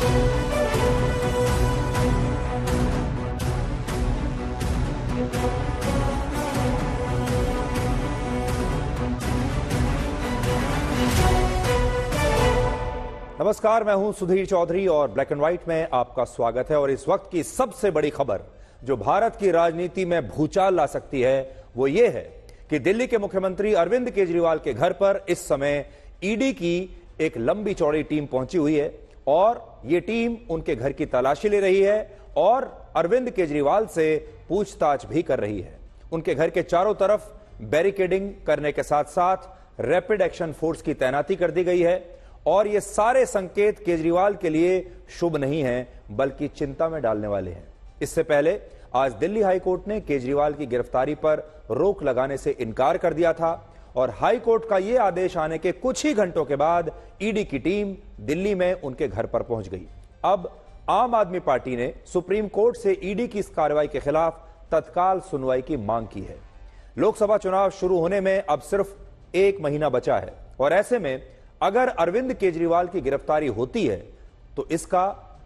नमस्कार, मैं हूं सुधीर चौधरी और ब्लैक एंड व्हाइट में आपका स्वागत है। और इस वक्त की सबसे बड़ी खबर जो भारत की राजनीति में भूचाल ला सकती है वो ये है कि दिल्ली के मुख्यमंत्री अरविंद केजरीवाल के घर पर इस समय ईडी की एक लंबी चौड़ी टीम पहुंची हुई है और ये टीम उनके घर की तलाशी ले रही है और अरविंद केजरीवाल से पूछताछ भी कर रही है। उनके घर के चारों तरफ बैरिकेडिंग करने के साथ साथ रैपिड एक्शन फोर्स की तैनाती कर दी गई है और ये सारे संकेत केजरीवाल के लिए शुभ नहीं हैं बल्कि चिंता में डालने वाले हैं। इससे पहले आज दिल्ली हाईकोर्ट ने केजरीवाल की गिरफ्तारी पर रोक लगाने से इनकार कर दिया था और हाईकोर्ट का यह आदेश आने के कुछ ही घंटों के बाद ईडी की टीम दिल्ली में उनके घर पर पहुंच गई। अब आम आदमी पार्टी ने सुप्रीम कोर्ट से ईडी की इस कार्रवाई के खिलाफ तत्काल सुनवाई की मांग की है। लोकसभा चुनाव शुरू होने में अब सिर्फ 1 महीना बचा है और ऐसे में अगर अरविंद केजरीवाल की गिरफ्तारी होती है तो इसका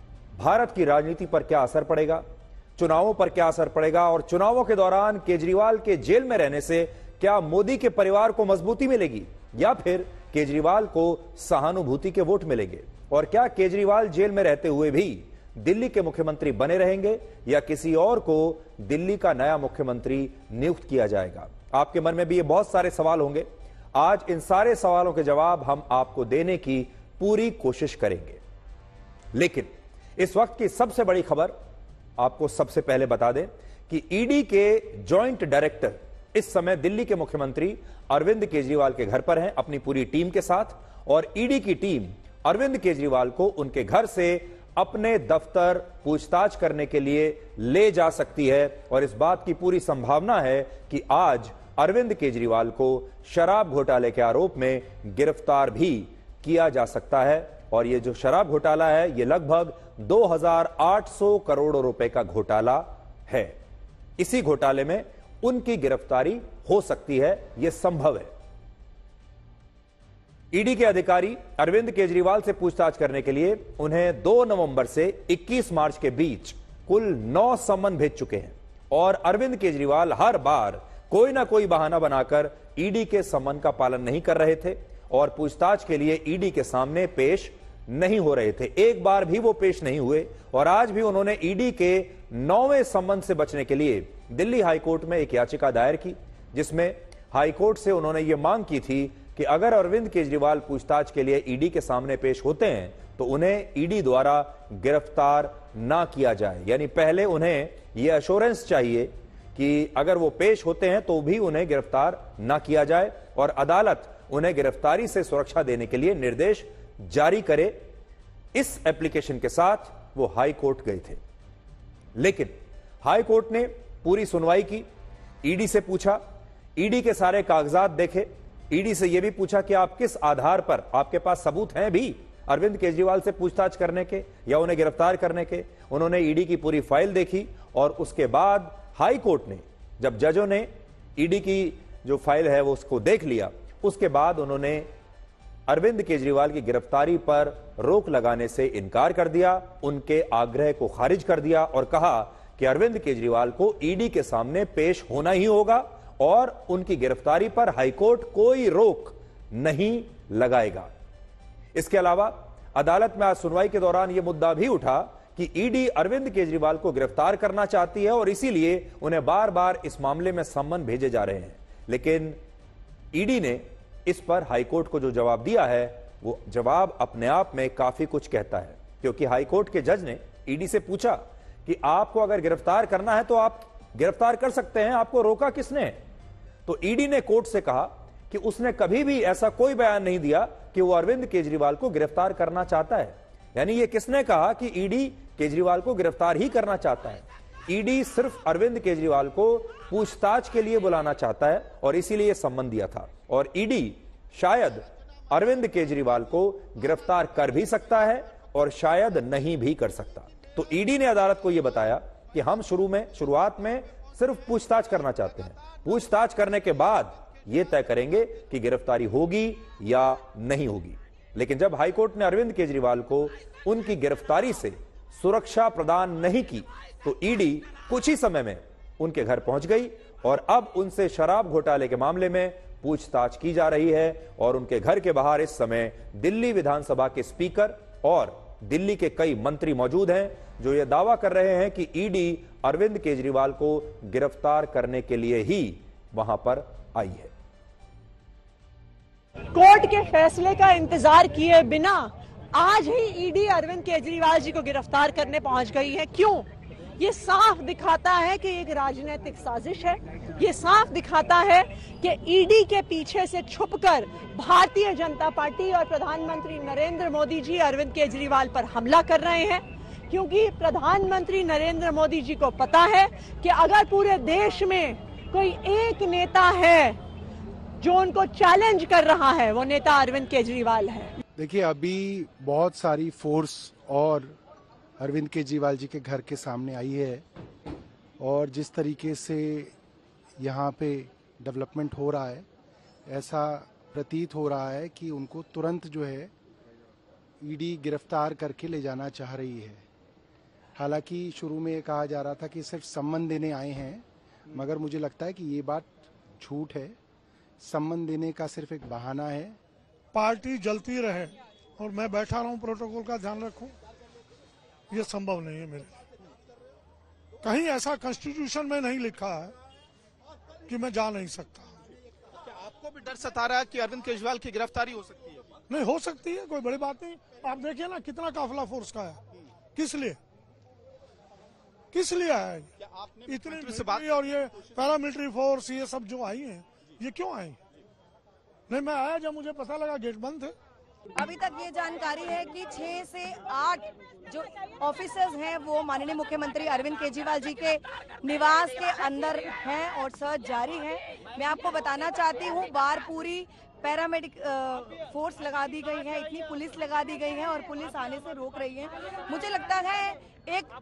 भारत की राजनीति पर क्या असर पड़ेगा, चुनावों पर क्या असर पड़ेगा और चुनावों के दौरान केजरीवाल के जेल में रहने से क्या मोदी के परिवार को मजबूती मिलेगी या फिर केजरीवाल को सहानुभूति के वोट मिलेंगे और क्या केजरीवाल जेल में रहते हुए भी दिल्ली के मुख्यमंत्री बने रहेंगे या किसी और को दिल्ली का नया मुख्यमंत्री नियुक्त किया जाएगा। आपके मन में भी ये बहुत सारे सवाल होंगे। आज इन सारे सवालों के जवाब हम आपको देने की पूरी कोशिश करेंगे, लेकिन इस वक्त की सबसे बड़ी खबर आपको सबसे पहले बता दें कि ईडी के जॉइंट डायरेक्टर इस समय दिल्ली के मुख्यमंत्री अरविंद केजरीवाल के घर पर हैं अपनी पूरी टीम के साथ और ईडी की टीम अरविंद केजरीवाल को उनके घर से अपने दफ्तर पूछताछ करने के लिए ले जा सकती है और इस बात की पूरी संभावना है कि आज अरविंद केजरीवाल को शराब घोटाले के आरोप में गिरफ्तार भी किया जा सकता है। और यह जो शराब घोटाला है यह लगभग 2800 करोड़ रुपए का घोटाला है। इसी घोटाले में उनकी गिरफ्तारी हो सकती है, यह संभव है। ईडी के अधिकारी अरविंद केजरीवाल से पूछताछ करने के लिए उन्हें 2 नवंबर से 21 मार्च के बीच कुल 9 सम्मन भेज चुके हैं और अरविंद केजरीवाल हर बार कोई ना कोई बहाना बनाकर ईडी के सम्मन का पालन नहीं कर रहे थे और पूछताछ के लिए ईडी के सामने पेश नहीं हो रहे थे। एक बार भी वो पेश नहीं हुए और आज भी उन्होंने ईडी के 9वें सम्मन से बचने के लिए दिल्ली हाईकोर्ट में एक याचिका दायर की जिसमें हाईकोर्ट से उन्होंने ये मांग की थी कि अगर अरविंद केजरीवाल पूछताछ के लिए ईडी के सामने पेश होते हैं तो उन्हें ईडी द्वारा गिरफ्तार ना किया जाए। यानी पहले उन्हें यह एश्योरेंस चाहिए कि अगर वो पेश होते हैं तो भी उन्हें गिरफ्तार ना किया जाए और अदालत उन्हें गिरफ्तारी से सुरक्षा देने के लिए निर्देश जारी करे। इस एप्लीकेशन के साथ वो हाई कोर्ट गए थे, लेकिन हाई कोर्ट ने पूरी सुनवाई की, ईडी से पूछा, ईडी के सारे कागजात देखे, ईडी से यह भी पूछा कि आप किस आधार पर, आपके पास सबूत हैं भी अरविंद केजरीवाल से पूछताछ करने के या उन्हें गिरफ्तार करने के। उन्होंने ईडी की पूरी फाइल देखी और उसके बाद हाई कोर्ट ने, जब जजों ने ईडी की जो फाइल है वो उसको देख लिया, उसके बाद उन्होंने अरविंद केजरीवाल की गिरफ्तारी पर रोक लगाने से इनकार कर दिया, उनके आग्रह को खारिज कर दिया और कहा कि अरविंद केजरीवाल को ईडी के सामने पेश होना ही होगा और उनकी गिरफ्तारी पर हाईकोर्ट कोई रोक नहीं लगाएगा। इसके अलावा अदालत में आज सुनवाई के दौरान यह मुद्दा भी उठा कि ईडी अरविंद केजरीवाल को गिरफ्तार करना चाहती है और इसीलिए उन्हें बार बार इस मामले में सम्मन भेजे जा रहे हैं। लेकिन ईडी ने इस पर हाईकोर्ट को जो जवाब दिया है वो जवाब अपने आप में काफी कुछ कहता है, क्योंकि हाईकोर्ट के जज ने ईडी से पूछा कि आपको अगर गिरफ्तार करना है तो आप गिरफ्तार कर सकते हैं, आपको रोका किसने? तो ईडी ने कोर्ट से कहा कि उसने कभी भी ऐसा कोई बयान नहीं दिया कि वो अरविंद केजरीवाल को गिरफ्तार करना चाहता है। यानी ये किसने कहा कि ईडी केजरीवाल को गिरफ्तार ही करना चाहता है? ईडी सिर्फ अरविंद केजरीवाल को पूछताछ के लिए बुलाना चाहता है और इसीलिए सम्मन दिया था और ईडी शायद अरविंद केजरीवाल को गिरफ्तार कर भी सकता है और शायद नहीं भी कर सकता। तो ईडी ने अदालत को यह बताया कि हम शुरुआत में सिर्फ पूछताछ करना चाहते हैं, पूछताछ करने के बाद यह तय करेंगे कि गिरफ्तारी होगी या नहीं होगी। लेकिन जब हाईकोर्ट ने अरविंद केजरीवाल को उनकी गिरफ्तारी से सुरक्षा प्रदान नहीं की तो ईडी कुछ ही समय में उनके घर पहुंच गई और अब उनसे शराब घोटाले के मामले में पूछताछ की जा रही है। और उनके घर के बाहर इस समय दिल्ली विधानसभा के स्पीकर और दिल्ली के कई मंत्री मौजूद हैं जो यह दावा कर रहे हैं कि ईडी अरविंद केजरीवाल को गिरफ्तार करने के लिए ही वहां पर आई है। कोर्ट के फैसले का इंतजार किए बिना आज ही ईडी अरविंद केजरीवाल जी को गिरफ्तार करने पहुंच गई है। क्यों? ये साफ दिखाता है कि एक राजनीतिक साजिश है। ये साफ दिखाता है कि ईडी के पीछे से छुपकर भारतीय जनता पार्टी और प्रधानमंत्री नरेंद्र मोदी जी अरविंद केजरीवाल पर हमला कर रहे हैं, क्योंकि प्रधानमंत्री नरेंद्र मोदी जी को पता है कि अगर पूरे देश में कोई एक नेता है जो उनको चैलेंज कर रहा है, वो नेता अरविंद केजरीवाल है। देखिए, अभी बहुत सारी फोर्स और अरविंद केजरीवाल जी के घर के सामने आई है और जिस तरीके से यहाँ पे डेवलपमेंट हो रहा है, ऐसा प्रतीत हो रहा है कि उनको तुरंत जो है ईडी गिरफ्तार करके ले जाना चाह रही है। हालांकि शुरू में ये कहा जा रहा था कि सिर्फ सम्मन देने आए हैं, मगर मुझे लगता है कि ये बात झूठ है। सम्मन देने का सिर्फ एक बहाना है। पार्टी जलती रहे और मैं बैठा रहूं, प्रोटोकॉल का ध्यान रखूं, ये संभव नहीं है मेरे लिए। कहीं ऐसा कॉन्स्टिट्यूशन में नहीं लिखा है कि मैं जा नहीं सकता। क्या आपको भी डर सता रहा है कि अरविंद केजरीवाल की गिरफ्तारी हो सकती है? नहीं हो सकती है, कोई बड़ी बात नहीं। आप देखिए ना कितना काफिला फोर्स का है। किस लिए आया है? इतनी से बात और ये पैरामिलिट्री फोर्स ये सब जो आई है, ये क्यों आई? नहीं, मैं आया जब मुझे पता लगा गेट बंद थे। अभी तक ये जानकारी है कि 6 से 8 जो ऑफिसर्स हैं वो माननीय मुख्यमंत्री अरविंद केजरीवाल जी के निवास के अंदर हैं और सर्च जारी है। मैं आपको बताना चाहती हूँ, बाहर पूरी पैरामेडिक फोर्स लगा दी गई है, इतनी पुलिस लगा दी गई है और पुलिस आने से रोक रही है। मुझे लगता है एक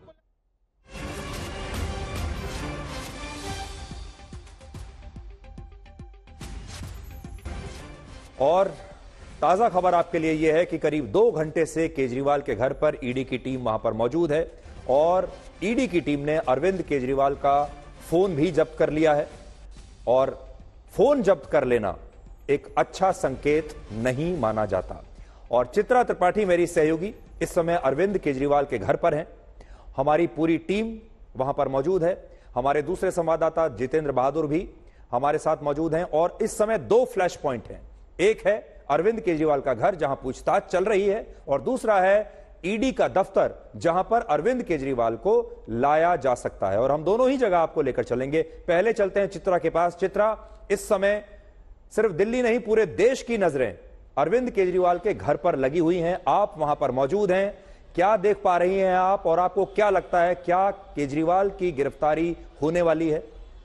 और ताजा खबर आपके लिए यह है कि करीब 2 घंटे से केजरीवाल के घर पर ईडी की टीम वहां पर मौजूद है और ईडी की टीम ने अरविंद केजरीवाल का फोन भी जब्त कर लिया है। और फोन जब्त कर लेना एक अच्छा संकेत नहीं माना जाता। और चित्रा त्रिपाठी मेरी सहयोगी इस समय अरविंद केजरीवाल के घर पर हैं। हमारी पूरी टीम वहां पर मौजूद है। हमारे दूसरे संवाददाता जितेंद्र बहादुर भी हमारे साथ मौजूद हैं और इस समय 2 फ्लैश पॉइंट हैं। एक है अरविंद केजरीवाल का घर जहां पूछताछ चल रही है और दूसरा है ईडी का दफ्तर जहां पर अरविंद केजरीवाल को लाया जा सकता है। और हम दोनों ही जगह आपको लेकर चलेंगे। पहले चलते हैं चित्रा के पास। चित्रा, इस समय सिर्फ दिल्ली नहीं पूरे देश की नजरें अरविंद केजरीवाल के घर पर लगी हुई हैं। आप वहां पर मौजूद हैं, क्या देख पा रही हैं आप और आपको क्या लगता है, क्या केजरीवाल की गिरफ्तारी होने वाली है?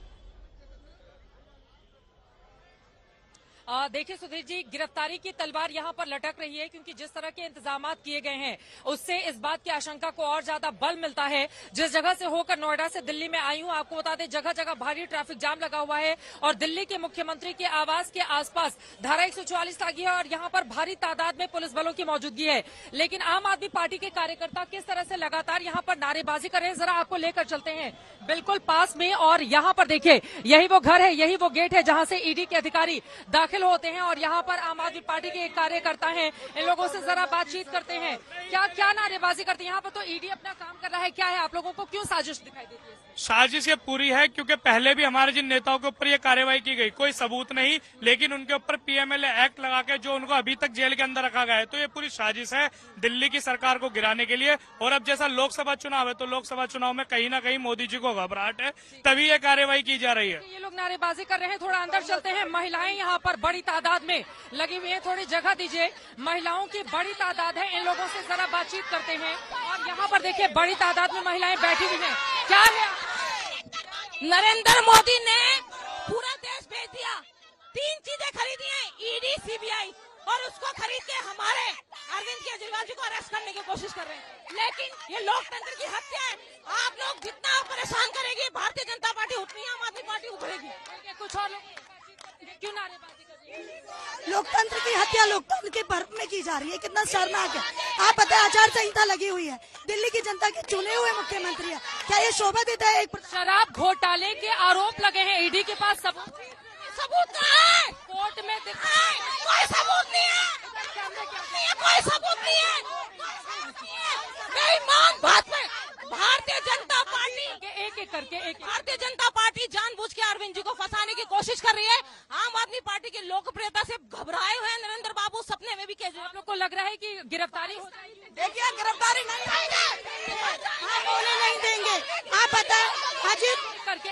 देखिए सुधीर जी, गिरफ्तारी की तलवार यहाँ पर लटक रही है क्योंकि जिस तरह के इंतजाम किए गए हैं उससे इस बात की आशंका को और ज्यादा बल मिलता है। जिस जगह से होकर नोएडा से दिल्ली में आई हूँ, आपको बता दें जगह जगह भारी ट्रैफिक जाम लगा हुआ है और दिल्ली के मुख्यमंत्री के आवास के आसपास धारा 144 लगी है और यहाँ पर भारी तादाद में पुलिस बलों की मौजूदगी है। लेकिन आम आदमी पार्टी के कार्यकर्ता किस तरह से लगातार यहाँ पर नारेबाजी कर रहे हैं, जरा आपको लेकर चलते हैं बिल्कुल पास में। और यहाँ पर देखिए, यही वो घर है, यही वो गेट है जहाँ से ईडी के अधिकारी दाखिल होते हैं और यहाँ पर आम आदमी पार्टी के एक कार्यकर्ता हैं। इन लोगों से जरा बातचीत करते हैं, क्या क्या नारेबाजी करते हैं। यहाँ पर तो ईडी अपना काम कर रहा है, क्या है आप लोगों को क्यों साजिश दिखाई देती है? साजिश ये पूरी है क्योंकि पहले भी हमारे जिन नेताओं के ऊपर ये कार्रवाई की गई, कोई सबूत नहीं, लेकिन उनके ऊपर पीएमएलए एक्ट लगा के जो उनको अभी तक जेल के अंदर रखा गया है। तो ये पूरी साजिश है दिल्ली की सरकार को गिराने के लिए। और अब जैसा लोकसभा चुनाव है तो लोकसभा चुनाव में कहीं ना कहीं मोदी जी को घबराहट है, तभी ये कार्रवाई की जा रही है। ये लोग नारेबाजी कर रहे हैं, थोड़ा अंदर चलते हैं। महिलाएं यहाँ पर बड़ी तादाद में लगी हुई है, थोड़ी जगह दीजिए। महिलाओं की बड़ी तादाद है, इन लोगों से जरा बातचीत करते हैं। और यहाँ पर देखिए बड़ी तादाद में महिलाएं बैठी हुई हैं। क्या है? नरेंद्र मोदी ने पूरा देश भेज दिया, 3 चीजें खरीदी हैं, ईडी, सीबीआई, और उसको खरीद के हमारे अरविंद केजरीवाल जी को अरेस्ट करने की कोशिश कर रहे हैं। लेकिन ये लोकतंत्र की हत्या है। आप लोग जितना परेशान करेंगे भारतीय जनता पार्टी उतनी आम आदमी पार्टी उभरेगी। कुछ और लोग क्यों नारेबाजी कर रही है? लोकतंत्र की हत्या लोकतंत्र के पर्व में की जा रही है, कितना शर्मनाक है। आप पता है आचार संहिता लगी हुई है, दिल्ली की जनता के चुने हुए मुख्यमंत्री है, क्या ये शोभा देता है? एक शराब घोटाले के आरोप लगे हैं, ईडी के पास सबूत कहाँ है? कोर्ट में कोई सबूत नहीं है, कोई सबूत नहीं है। बेईमान बात में भारतीय जनता पार्टी एक करके भारतीय जनता पार्टी जानबूझ के अरविंद जी को फंसाने की कोशिश कर रही है। आम आदमी पार्टी की लोकप्रियता से घबराए हुए हैं नरेंद्र बाबू, सपने में भी केजरीवाल। आप लोग को लग रहा है कि गिरफ्तारी हो जाएगी? देखिए गिरफ्तारी नहीं होने नहीं देंगे। आप बताएं अजीत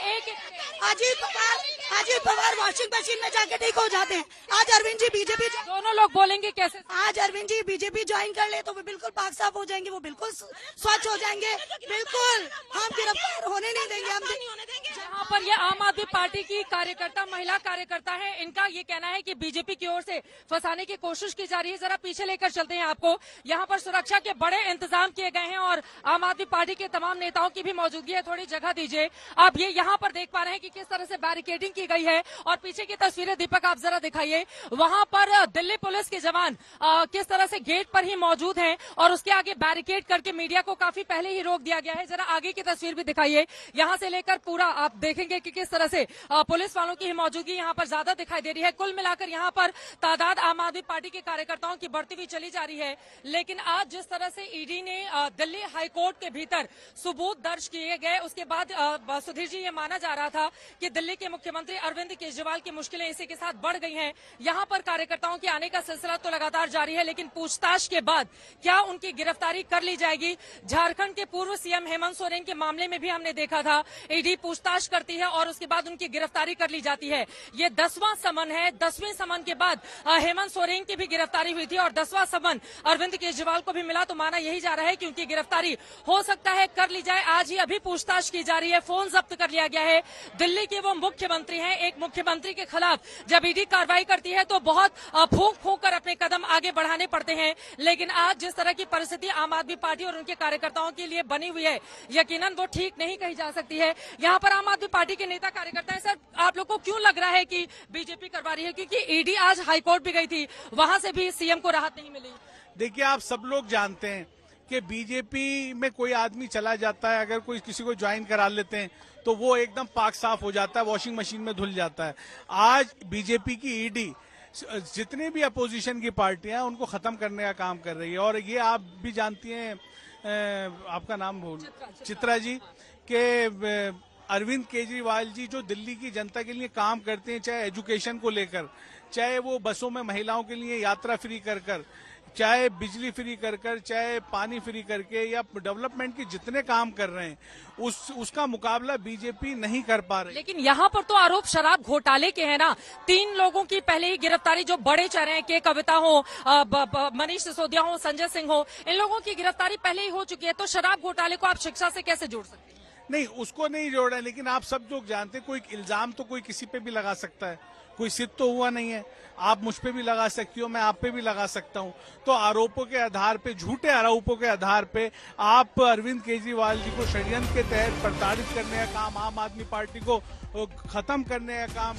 पवार वॉशिंग मशीन में जाके ठीक हो जाते हैं, आज अरविंद जी बीजेपी, दोनों लोग बोलेंगे कैसे? आज अरविंद जी बीजेपी ज्वाइन कर ले तो वो बिल्कुल पाक साफ हो जाएंगे, वो बिल्कुल स्वच्छ हो जाएंगे। बिल्कुल हम गिरफ्तार होने नहीं देंगे, हम नहीं होने देंगे। जहाँ पर ये आम आदमी पार्टी की कार्यकर्ता, महिला कार्यकर्ता है, इनका ये कहना है कि बीजेपी की ओर से फंसाने की कोशिश की जा रही है। जरा पीछे लेकर चलते हैं आपको। यहाँ पर सुरक्षा के बड़े इंतजाम किए गए हैं और आम आदमी पार्टी के तमाम नेताओं की भी मौजूदगी है। थोड़ी जगह दीजिए। आप ये यहाँ पर देख पा रहे हैं कि किस तरह से बैरिकेडिंग की गई है और पीछे की तस्वीरें दीपक आप जरा दिखाइए। वहां पर दिल्ली पुलिस के जवान किस तरह से गेट पर ही मौजूद हैं और उसके आगे बैरिकेड करके मीडिया को काफी पहले ही रोक दिया गया है। जरा आगे की तस्वीर भी दिखाइए, यहाँ से लेकर पूरा आप देखेंगे कि किस तरह से पुलिस वालों की मौजूदगी यहाँ पर ज्यादा दिखाई दे रही है। कुल मिलाकर यहाँ पर तादाद आम आदमी पार्टी के कार्यकर्ताओं की बढ़ती हुई चली जा रही है। लेकिन आज जिस तरह से ईडी ने दिल्ली हाईकोर्ट के भीतर सबूत दर्ज किए गए, उसके बाद सुधीर जी ये माना जा रहा था कि दिल्ली के मुख्यमंत्री अरविंद केजरीवाल की मुश्किलें इसी के साथ बढ़ गई हैं। यहाँ पर कार्यकर्ताओं के आने का सिलसिला तो लगातार जारी है, लेकिन पूछताछ के बाद क्या उनकी गिरफ्तारी कर ली जाएगी? झारखंड के पूर्व सीएम हेमंत सोरेन के मामले में भी हमने देखा था, ईडी पूछताछ करती है और उसके बाद उनकी गिरफ्तारी कर ली जाती है। ये 10वां समन है। 10वें समन के बाद हेमंत सोरेन की भी गिरफ्तारी हुई थी और 10वां समन अरविंद केजरीवाल को भी मिला। तो माना यही जा रहा है कि उनकी गिरफ्तारी हो सकता है कर ली जाए। आज ही अभी पूछताछ की जा रही है, फोन जब्त कर लिया गया है। दिल्ली के वो मुख्यमंत्री हैं, एक मुख्यमंत्री के खिलाफ जब ईडी कार्रवाई करती है तो बहुत फूंक फूंक कर अपने कदम आगे बढ़ाने पड़ते हैं। लेकिन आज जिस तरह की परिस्थिति आम आदमी पार्टी और उनके कार्यकर्ताओं के लिए बनी हुई है, यकीनन वो ठीक नहीं कही जा सकती है। यहाँ पर आम आदमी पार्टी के नेता कार्यकर्ता हैं। सर, आप लोग को क्यों लग रहा है कि बीजेपी करवा रही है? क्योंकि ईडी आज हाईकोर्ट भी गई थी, वहां से भी सीएम को राहत नहीं मिली। देखिए, आप सब लोग जानते हैं कि बीजेपी में कोई आदमी चला जाता है, अगर कोई किसी को ज्वाइन करा लेते हैं तो वो एकदम पाक साफ हो जाता है, वॉशिंग मशीन में धुल जाता है। आज बीजेपी की ईडी जितने भी अपोजिशन की पार्टियां हैं उनको खत्म करने का काम कर रही है। और ये आप भी जानती हैं, आपका नाम बोल, चित्रा जी, के अरविंद केजरीवाल जी जो दिल्ली की जनता के लिए काम करते हैं, चाहे एजुकेशन को लेकर, चाहे वो बसों में महिलाओं के लिए यात्रा फ्री कर, चाहे बिजली फ्री कर, चाहे पानी फ्री करके, या डेवलपमेंट के जितने काम कर रहे हैं उसका मुकाबला बीजेपी नहीं कर पा रही। लेकिन यहाँ पर तो आरोप शराब घोटाले के हैं ना। 3 लोगों की पहले ही गिरफ्तारी, जो बड़े चेहरे हैं, के कविता हो, मनीष सिसोदिया हो, संजय सिंह हो, इन लोगों की गिरफ्तारी पहले ही हो चुकी है। तो शराब घोटाले को आप शिक्षा से कैसे जोड़ सकते हैं? नहीं, उसको नहीं जोड़ा है, लेकिन आप सब लोग जानते हैं कोई इल्जाम तो कोई किसी पे भी लगा सकता है, कोई सिद्ध तो हुआ नहीं है। आप मुझ पे भी लगा सकती हो, मैं आप पे भी लगा सकता हूं। तो आरोपों के आधार पे, झूठे आरोपों के आधार पे आप अरविंद केजरीवाल जी को षड्यंत्र के तहत प्रताड़ित करने का काम, आम आदमी पार्टी को खत्म करने का काम।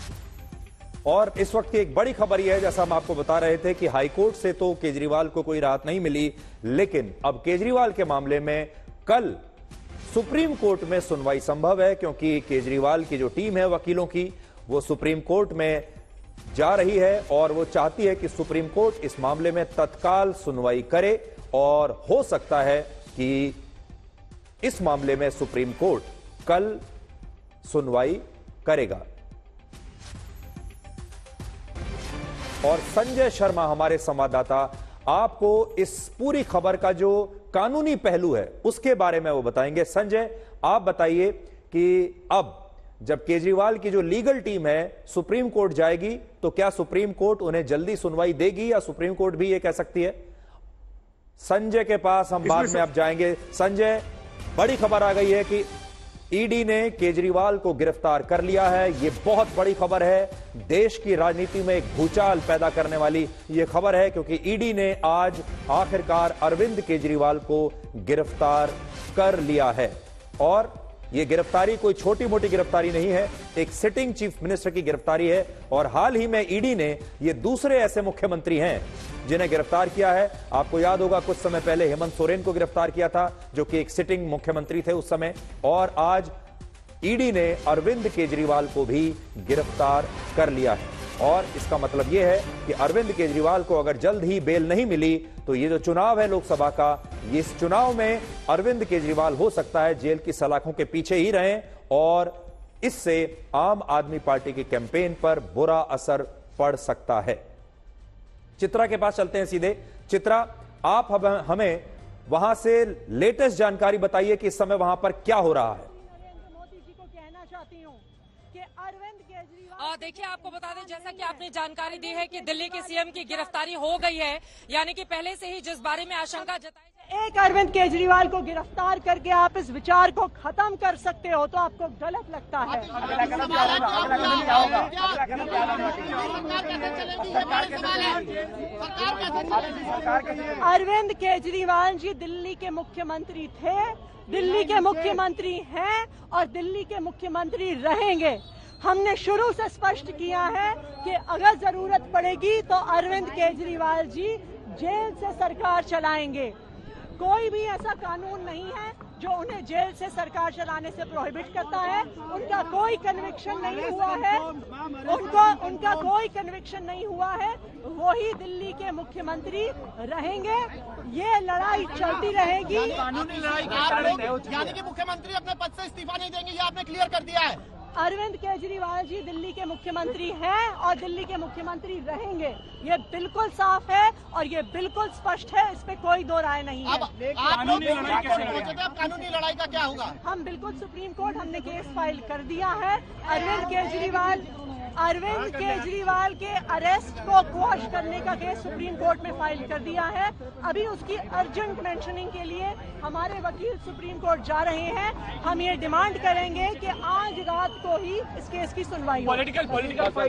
और इस वक्त की एक बड़ी खबर यह है, जैसा हम आपको बता रहे थे कि हाईकोर्ट से तो केजरीवाल को कोई राहत नहीं मिली, लेकिन अब केजरीवाल के मामले में कल सुप्रीम कोर्ट में सुनवाई संभव है, क्योंकि केजरीवाल की जो टीम है वकीलों की, वो सुप्रीम कोर्ट में जा रही है और वो चाहती है कि सुप्रीम कोर्ट इस मामले में तत्काल सुनवाई करे। और हो सकता है कि इस मामले में सुप्रीम कोर्ट कल सुनवाई करेगा। और संजय शर्मा हमारे संवाददाता आपको इस पूरी खबर का जो कानूनी पहलू है उसके बारे में वो बताएंगे। संजय, आप बताइए कि अब जब केजरीवाल की जो लीगल टीम है सुप्रीम कोर्ट जाएगी तो क्या सुप्रीम कोर्ट उन्हें जल्दी सुनवाई देगी, या सुप्रीम कोर्ट भी ये कह सकती है? संजय के पास हम बाद में अब जाएंगे। संजय, बड़ी खबर आ गई है कि ईडी ने केजरीवाल को गिरफ्तार कर लिया है। ये बहुत बड़ी खबर है, देश की राजनीति में एक भूचाल पैदा करने वाली ये खबर है, क्योंकि ईडी ने आज आखिरकार अरविंद केजरीवाल को गिरफ्तार कर लिया है। और ये गिरफ्तारी कोई छोटी मोटी गिरफ्तारी नहीं है, एक सिटिंग चीफ मिनिस्टर की गिरफ्तारी है। और हाल ही में ईडी ने ये दूसरे ऐसे मुख्यमंत्री हैं जिन्हें गिरफ्तार किया है। आपको याद होगा कुछ समय पहले हेमंत सोरेन को गिरफ्तार किया था, जो कि एक सिटिंग मुख्यमंत्री थे उस समय। और आज ईडी ने अरविंद केजरीवाल को भी गिरफ्तार कर लिया है। और इसका मतलब यह है कि अरविंद केजरीवाल को अगर जल्द ही बेल नहीं मिली तो ये जो चुनाव है लोकसभा का, इस चुनाव में अरविंद केजरीवाल हो सकता है जेल की सलाखों के पीछे ही रहें और इससे आम आदमी पार्टी की कैंपेन पर बुरा असर पड़ सकता है। चित्रा के पास चलते हैं सीधे। चित्रा, आप हमें वहां से लेटेस्ट जानकारी बताइए कि इस समय वहां पर क्या हो रहा है। देखिए, आपको बता दें, जैसा कि आपने जानकारी दी है कि दिल्ली के सीएम की गिरफ्तारी हो गई है, यानी कि पहले से ही जिस बारे में आशंका जताई एक अरविंद केजरीवाल को गिरफ्तार करके आप इस विचार को खत्म कर सकते हो तो आपको गलत लगता है। अरविंद केजरीवाल जी दिल्ली के मुख्यमंत्री थे, दिल्ली के मुख्यमंत्री हैं और दिल्ली के मुख्यमंत्री रहेंगे। हमने शुरू से स्पष्ट किया है कि अगर जरूरत पड़ेगी तो अरविंद केजरीवाल जी जेल से सरकार चलाएंगे। कोई भी ऐसा कानून नहीं है जो उन्हें जेल से सरकार चलाने से प्रोहिबिट करता है। उनका कोई कन्विक्शन नहीं हुआ है, उनका कोई कन्विक्शन नहीं हुआ है। वही दिल्ली के मुख्यमंत्री रहेंगे। ये लड़ाई चलती रहेगी। कानूनी लड़ाई यानी कि मुख्यमंत्री अपने पद से इस्तीफा नहीं देंगे, ये आपने क्लियर कर दिया है। अरविंद केजरीवाल जी दिल्ली के मुख्यमंत्री हैं और दिल्ली के मुख्यमंत्री रहेंगे। ये बिल्कुल साफ है और ये बिल्कुल स्पष्ट है, इस पे कोई दो राय नहीं है। कानूनी लड़ाई कैसे पहुंचे थे? अब कानूनी लड़ाई का क्या होगा? हम बिल्कुल सुप्रीम कोर्ट हमने केस फाइल कर दिया है। अरविंद केजरीवाल के अरेस्ट को क्वॉश करने का केस सुप्रीम कोर्ट में फाइल कर दिया है। अभी उसकी अर्जेंट मेंशनिंग के लिए हमारे वकील सुप्रीम कोर्ट जा रहे हैं। हम ये डिमांड करेंगे कि आज रात को ही इस केस की सुनवाई हो। पॉलिटिकल फाइट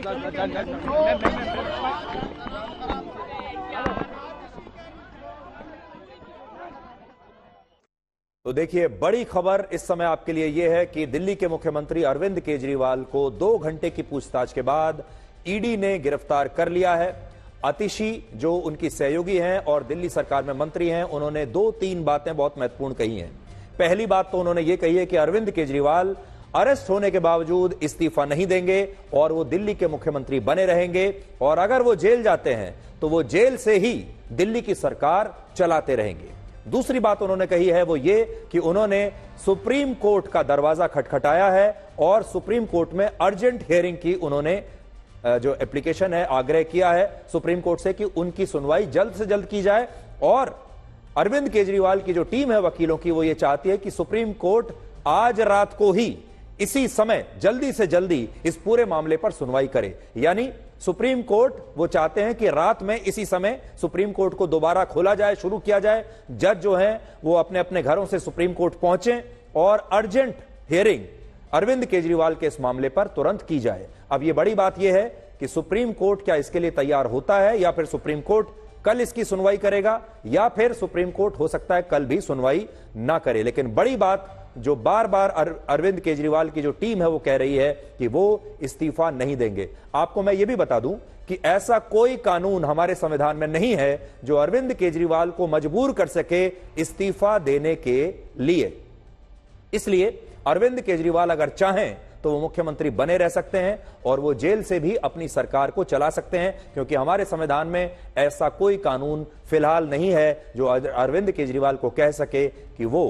तो देखिए, बड़ी खबर इस समय आपके लिए यह है कि दिल्ली के मुख्यमंत्री अरविंद केजरीवाल को 2 घंटे की पूछताछ के बाद ईडी ने गिरफ्तार कर लिया है। आतिशी, जो उनकी सहयोगी हैं और दिल्ली सरकार में मंत्री हैं, उन्होंने 2-3 बातें बहुत महत्वपूर्ण कही हैं। पहली बात तो उन्होंने ये कही है कि अरविंद केजरीवाल अरेस्ट होने के बावजूद इस्तीफा नहीं देंगे और वो दिल्ली के मुख्यमंत्री बने रहेंगे और अगर वो जेल जाते हैं तो वो जेल से ही दिल्ली की सरकार चलाते रहेंगे। दूसरी बात उन्होंने कही है वो ये कि उन्होंने सुप्रीम कोर्ट का दरवाजा खटखटाया है और सुप्रीम कोर्ट में अर्जेंट हियरिंग की उन्होंने जो एप्लीकेशन है आग्रह किया है सुप्रीम कोर्ट से कि उनकी सुनवाई जल्द से जल्द की जाए। और अरविंद केजरीवाल की जो टीम है वकीलों की, वो ये चाहती है कि सुप्रीम कोर्ट आज रात को ही इसी समय जल्दी से जल्दी इस पूरे मामले पर सुनवाई करे। यानी सुप्रीम कोर्ट वो चाहते हैं कि रात में इसी समय सुप्रीम कोर्ट को दोबारा खोला जाए, शुरू किया जाए। जज जो हैं वो अपने अपने घरों से सुप्रीम कोर्ट पहुंचे और अर्जेंट हियरिंग अरविंद केजरीवाल के इस मामले पर तुरंत की जाए। अब ये बड़ी बात यह है कि सुप्रीम कोर्ट क्या इसके लिए तैयार होता है या फिर सुप्रीम कोर्ट कल इसकी सुनवाई करेगा या फिर सुप्रीम कोर्ट हो सकता है कल भी सुनवाई ना करे। लेकिन बड़ी बात जो बार बार अरविंद केजरीवाल की जो टीम है वो कह रही है कि वो इस्तीफा नहीं देंगे। आपको मैं ये भी बता दूं कि ऐसा कोई कानून हमारे संविधान में नहीं है जो अरविंद केजरीवाल को मजबूर कर सके इस्तीफा देने के लिए। इसलिए अरविंद केजरीवाल अगर चाहें तो वो मुख्यमंत्री बने रह सकते हैं और वो जेल से भी अपनी सरकार को चला सकते हैं, क्योंकि हमारे संविधान में ऐसा कोई कानून फिलहाल नहीं है जो अरविंद केजरीवाल को कह सके कि वो,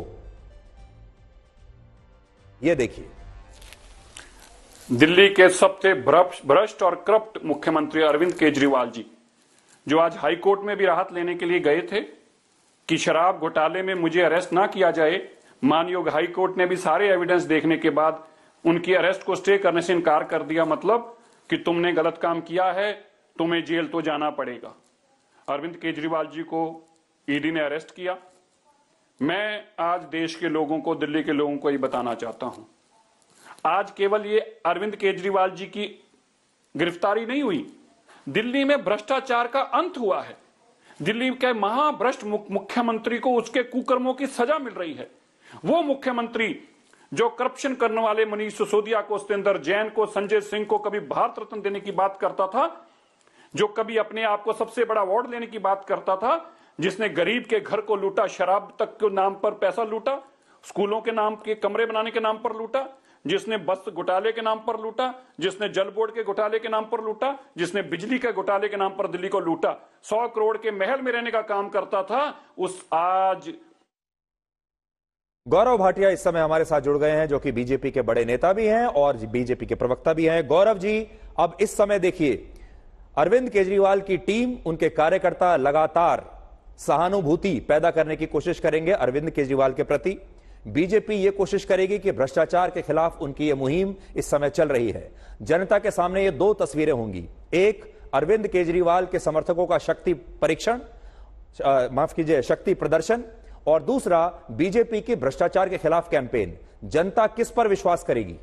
ये देखिए, दिल्ली के सबसे भ्रष्ट और करप्ट मुख्यमंत्री अरविंद केजरीवाल जी, जो आज हाई कोर्ट में भी राहत लेने के लिए गए थे कि शराब घोटाले में मुझे अरेस्ट ना किया जाए, मानयोग हाई कोर्ट ने भी सारे एविडेंस देखने के बाद उनकी अरेस्ट को स्टे करने से इनकार कर दिया। मतलब कि तुमने गलत काम किया है, तुम्हें जेल तो जाना पड़ेगा। अरविंद केजरीवाल जी को ईडी ने अरेस्ट किया। मैं आज देश के लोगों को, दिल्ली के लोगों को ये बताना चाहता हूं, आज केवल ये अरविंद केजरीवाल जी की गिरफ्तारी नहीं हुई, दिल्ली में भ्रष्टाचार का अंत हुआ है। दिल्ली के महाभ्रष्ट मुख्यमंत्री को उसके कुकर्मों की सजा मिल रही है। वो मुख्यमंत्री जो करप्शन करने वाले मनीष सिसोदिया को, सत्येंद्र जैन को, संजय सिंह को कभी भारत रत्न देने की बात करता था, जो कभी अपने आप को सबसे बड़ा अवार्ड लेने की बात करता था, जिसने गरीब के घर को लूटा, शराब तक के नाम पर पैसा लूटा, स्कूलों के नाम के कमरे बनाने के नाम पर लूटा, जिसने बस घोटाले के नाम पर लूटा, जिसने जल बोर्ड के घोटाले के नाम पर लूटा, जिसने बिजली के घोटाले के नाम पर दिल्ली को लूटा, 100 करोड़ के महल में रहने का काम करता था, उस आज। गौरव भाटिया इस समय हमारे साथ जुड़ गए हैं, जो कि बीजेपी के बड़े नेता भी हैं और बीजेपी के प्रवक्ता भी हैं। गौरव जी, अब इस समय देखिए, अरविंद केजरीवाल की टीम, उनके कार्यकर्ता लगातार सहानुभूति पैदा करने की कोशिश करेंगे अरविंद केजरीवाल के प्रति। बीजेपी ये कोशिश करेगी कि भ्रष्टाचार के खिलाफ उनकी ये मुहिम इस समय चल रही है। जनता के सामने ये दो तस्वीरें होंगी, एक अरविंद केजरीवाल के समर्थकों का शक्ति परीक्षण, माफ कीजिए, शक्ति प्रदर्शन, और दूसरा बीजेपी की भ्रष्टाचार के खिलाफ कैंपेन। जनता किस पर विश्वास करेगी?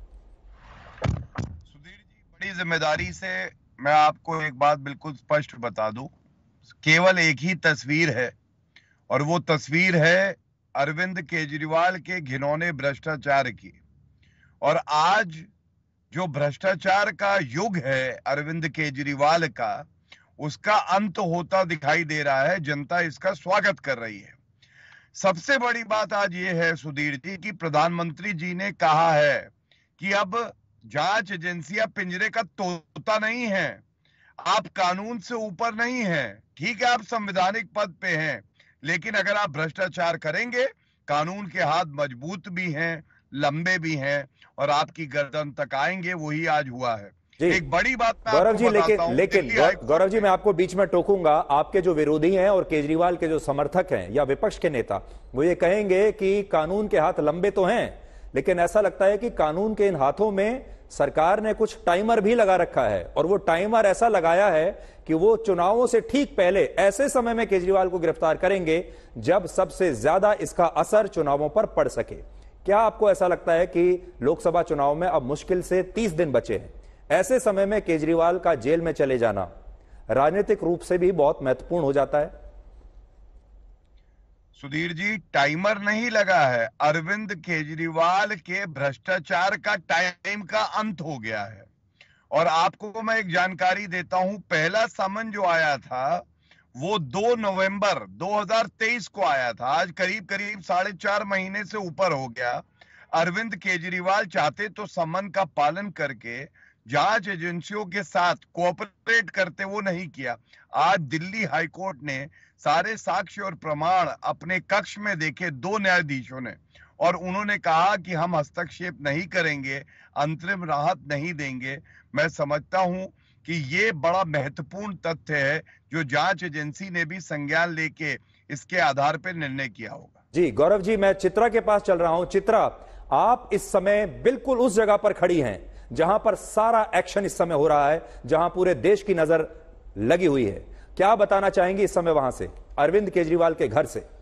सुधीर जी, बड़ी जिम्मेदारी से मैं आपको एक बात बिल्कुल स्पष्ट बता दूं, केवल एक ही तस्वीर है और वो तस्वीर है अरविंद केजरीवाल के घिनौने भ्रष्टाचार की। और आज जो भ्रष्टाचार का युग है अरविंद केजरीवाल का, उसका अंत होता दिखाई दे रहा है। जनता इसका स्वागत कर रही है। सबसे बड़ी बात आज ये है सुधीर जी कि प्रधानमंत्री जी ने कहा है कि अब जांच एजेंसियां पिंजरे का तोता नहीं है, आप कानून से ऊपर नहीं हैं। ठीक है, आप संवैधानिक पद पे हैं, लेकिन अगर आप भ्रष्टाचार करेंगे, कानून के हाथ मजबूत भी हैं, लंबे भी हैं और आपकी गर्दन तक आएंगे। वही आज हुआ है। एक बड़ी बात गौरव जी, लेकिन गौरव जी, मैं आपको बीच में टोकूंगा। आपके जो विरोधी हैं और केजरीवाल के जो समर्थक हैं या विपक्ष के नेता, वो ये कहेंगे कि कानून के हाथ लंबे तो हैं, लेकिन ऐसा लगता है कि कानून के इन हाथों में सरकार ने कुछ टाइमर भी लगा रखा है, और वो टाइमर ऐसा लगाया है कि वो चुनावों से ठीक पहले ऐसे समय में केजरीवाल को गिरफ्तार करेंगे जब सबसे ज्यादा इसका असर चुनावों पर पड़ सके। क्या आपको ऐसा लगता है कि लोकसभा चुनाव में अब मुश्किल से 30 दिन बचे हैं, ऐसे समय में केजरीवाल का जेल में चले जाना राजनीतिक रूप से भी बहुत महत्वपूर्ण हो जाता है? सुधीर जी, टाइमर नहीं लगा है। अरविंद केजरीवाल के भ्रष्टाचार का टाइम का अंत हो गया है। और आपको मैं एक जानकारी देता हूं, पहला समन जो आया था वो 2 नवंबर 2023 को आया था। आज करीब 4.5 महीने से ऊपर हो गया। अरविंद केजरीवाल चाहते तो समन का पालन करके जांच एजेंसियों के साथ कोऑपरेट करते, वो नहीं किया। आज दिल्ली हाईकोर्ट ने सारे साक्ष्य और प्रमाण अपने कक्ष में देखे 2 न्यायाधीशों ने, और उन्होंने कहा कि हम हस्तक्षेप नहीं करेंगे, अंतरिम राहत नहीं देंगे। मैं समझता हूं कि ये बड़ा महत्वपूर्ण तथ्य है जो जांच एजेंसी ने भी संज्ञान लेके इसके आधार पर निर्णय किया होगा। जी गौरव जी, मैं चित्रा के पास चल रहा हूं। चित्रा, आप इस समय बिल्कुल उस जगह पर खड़ी हैं जहां पर सारा एक्शन इस समय हो रहा है, जहां पूरे देश की नजर लगी हुई है। क्या बताना चाहेंगी इस समय वहां से, अरविंद केजरीवाल के घर से?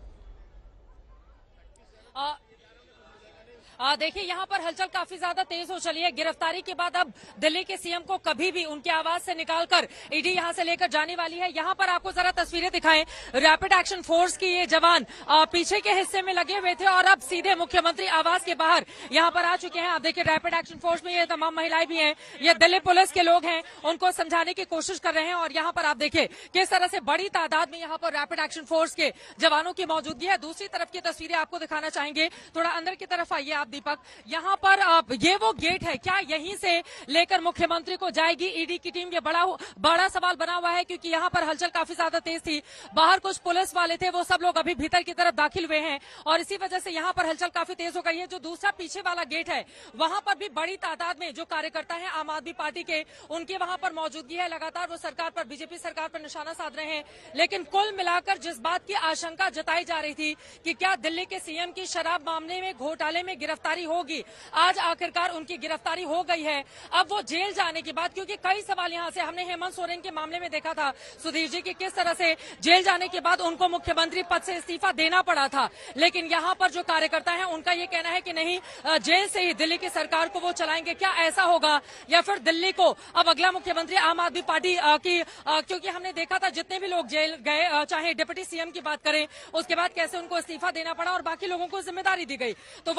देखिए, यहाँ पर हलचल काफी ज्यादा तेज हो चली है। गिरफ्तारी के बाद अब दिल्ली के सीएम को कभी भी उनके आवास से निकालकर ईडी यहाँ से लेकर जाने वाली है। यहाँ पर आपको जरा तस्वीरें दिखाएं। रैपिड एक्शन फोर्स की ये जवान पीछे के हिस्से में लगे हुए थे और अब सीधे मुख्यमंत्री आवास के बाहर यहाँ पर आ चुके हैं। आप देखिए, रैपिड एक्शन फोर्स में ये तमाम महिलाएं भी हैं, ये दिल्ली पुलिस के लोग हैं, उनको समझाने की कोशिश कर रहे हैं। और यहाँ पर आप देखिए किस तरह से बड़ी तादाद में यहाँ पर रैपिड एक्शन फोर्स के जवानों की मौजूदगी है। दूसरी तरफ की तस्वीरें आपको दिखाना चाहेंगे, थोड़ा अंदर की तरफ आइए आप दीपक। यहाँ पर ये वो गेट है, क्या यहीं से लेकर मुख्यमंत्री को जाएगी ईडी की टीम? ये बड़ा सवाल बना हुआ है, क्योंकि यहाँ पर हलचल काफी ज्यादा तेज थी। बाहर कुछ पुलिस वाले थे, वो सब लोग अभी भीतर की तरफ दाखिल हुए हैं और इसी वजह से यहाँ पर हलचल काफी तेज हो गई है। जो दूसरा पीछे वाला गेट है, वहां पर भी बड़ी तादाद में जो कार्यकर्ता है आम आदमी पार्टी के, उनकी वहां पर मौजूदगी है। लगातार वो सरकार पर, बीजेपी सरकार पर निशाना साध रहे हैं। लेकिन कुल मिलाकर जिस बात की आशंका जताई जा रही थी कि क्या दिल्ली के सीएम की शराब मामले में, घोटाले में गिरफ्तारी होगी, आज आखिरकार उनकी गिरफ्तारी हो गई है। अब वो जेल जाने के बाद, क्योंकि कई सवाल यहाँ से हमने हेमंत सोरेन के मामले में देखा था सुधीर जी की किस तरह से जेल जाने के बाद उनको मुख्यमंत्री पद से इस्तीफा देना पड़ा था। लेकिन यहाँ पर जो कार्यकर्ता है उनका ये कहना है कि नहीं, जेल से ही दिल्ली की सरकार को वो चलाएंगे। क्या ऐसा होगा या फिर दिल्ली को अब अगला मुख्यमंत्री आम आदमी पार्टी की, क्योंकि हमने देखा था जितने भी लोग जेल गए, चाहे डिप्टी सीएम की बात करें, उसके बाद कैसे उनको इस्तीफा देना पड़ा और बाकी लोगों को जिम्मेदारी दी गई। तो वही सवाल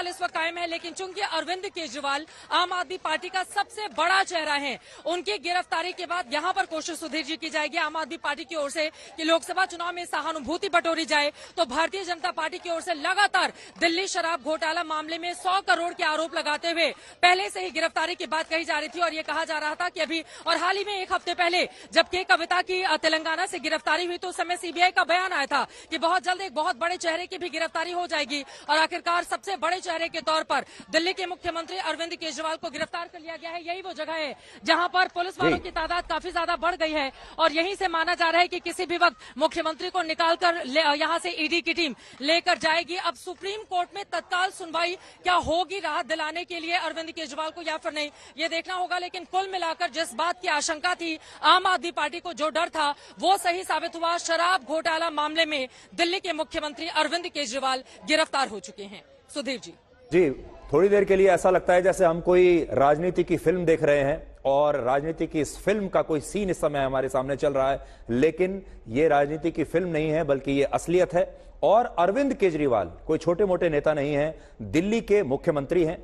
सवाल इस वक्त कायम है, लेकिन चूंकि अरविंद केजरीवाल आम आदमी पार्टी का सबसे बड़ा चेहरा है, उनकी गिरफ्तारी के बाद यहां पर कोशिश सुधीर जी की जाएगी आम आदमी पार्टी की ओर से कि लोकसभा चुनाव में सहानुभूति बटोरी जाए। तो भारतीय जनता पार्टी की ओर से लगातार दिल्ली शराब घोटाला मामले में 100 करोड़ के आरोप लगाते हुए पहले से ही गिरफ्तारी की बात कही जा रही थी और ये कहा जा रहा था कि अभी और हाल ही में एक हफ्ते पहले जब के कविता की तेलंगाना से गिरफ्तारी हुई तो उस समय सीबीआई का बयान आया था कि बहुत जल्द एक बहुत बड़े चेहरे की भी गिरफ्तारी हो जाएगी और आखिरकार सबसे बड़े चेहरे के तौर पर दिल्ली के मुख्यमंत्री अरविंद केजरीवाल को गिरफ्तार कर लिया गया है। यही वो जगह है जहां पर पुलिस वालों की तादाद काफी ज्यादा बढ़ गई है और यहीं से माना जा रहा है कि किसी भी वक्त मुख्यमंत्री को निकालकर यहां से ईडी की टीम लेकर जाएगी। अब सुप्रीम कोर्ट में तत्काल सुनवाई क्या होगी राहत दिलाने के लिए अरविंद केजरीवाल को या फिर नहीं, ये देखना होगा। लेकिन कुल मिलाकर जिस बात की आशंका थी आम आदमी पार्टी को, जो डर था, वो सही साबित हुआ। शराब घोटाला मामले में दिल्ली के मुख्यमंत्री अरविंद केजरीवाल गिरफ्तार हो चुके हैं। सुधीर जी, थोड़ी देर के लिए ऐसा लगता है जैसे हम कोई राजनीति की फिल्म देख रहे हैं और राजनीति की इस फिल्म का कोई सीन इस समय हमारे सामने चल रहा है, लेकिन ये राजनीति की फिल्म नहीं है बल्कि ये असलियत है। और अरविंद केजरीवाल कोई छोटे मोटे नेता नहीं है, दिल्ली के मुख्यमंत्री हैं,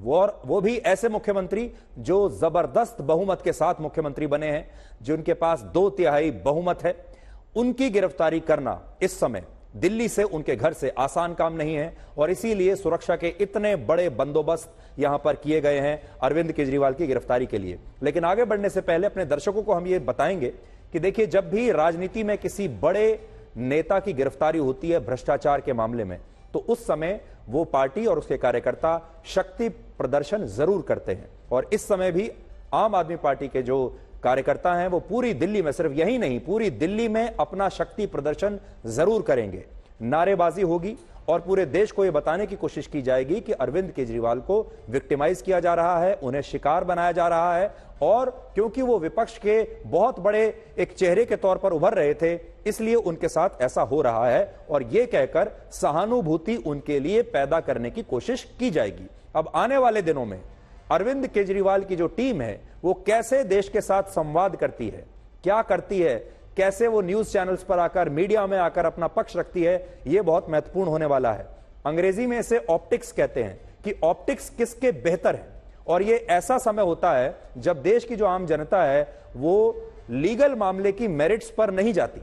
वो भी ऐसे मुख्यमंत्री जो जबरदस्त बहुमत के साथ मुख्यमंत्री बने हैं, जिनके पास 2/3 बहुमत है। उनकी गिरफ्तारी करना इस समय दिल्ली से, उनके घर से आसान काम नहीं है और इसीलिए सुरक्षा के इतने बड़े बंदोबस्त यहां पर किए गए हैं अरविंद केजरीवाल की गिरफ्तारी के लिए। लेकिन आगे बढ़ने से पहले अपने दर्शकों को हम ये बताएंगे कि देखिए, जब भी राजनीति में किसी बड़े नेता की गिरफ्तारी होती है भ्रष्टाचार के मामले में, तो उस समय वो पार्टी और उसके कार्यकर्ता शक्ति प्रदर्शन जरूर करते हैं। और इस समय भी आम आदमी पार्टी के जो कार्यकर्ता हैं वो पूरी दिल्ली में, सिर्फ यही नहीं पूरी दिल्ली में अपना शक्ति प्रदर्शन जरूर करेंगे। नारेबाजी होगी और पूरे देश को यह बताने की कोशिश की जाएगी कि अरविंद केजरीवाल को विक्टिमाइज किया जा रहा है, उन्हें शिकार बनाया जा रहा है और क्योंकि वो विपक्ष के बहुत बड़े एक चेहरे के तौर पर उभर रहे थे, इसलिए उनके साथ ऐसा हो रहा है और यह कहकर सहानुभूति उनके लिए पैदा करने की कोशिश की जाएगी। अब आने वाले दिनों में अरविंद केजरीवाल की जो टीम है वो कैसे देश के साथ संवाद करती है, क्या करती है, कैसे वो न्यूज चैनल्स पर आकर, मीडिया में आकर अपना पक्ष रखती है, यह बहुत महत्वपूर्ण होने वाला है। अंग्रेजी में इसे ऑप्टिक्स कहते हैं कि ऑप्टिक्स किसके बेहतर है। और यह ऐसा समय होता है जब देश की जो आम जनता है वो लीगल मामले की मेरिट्स पर नहीं जाती,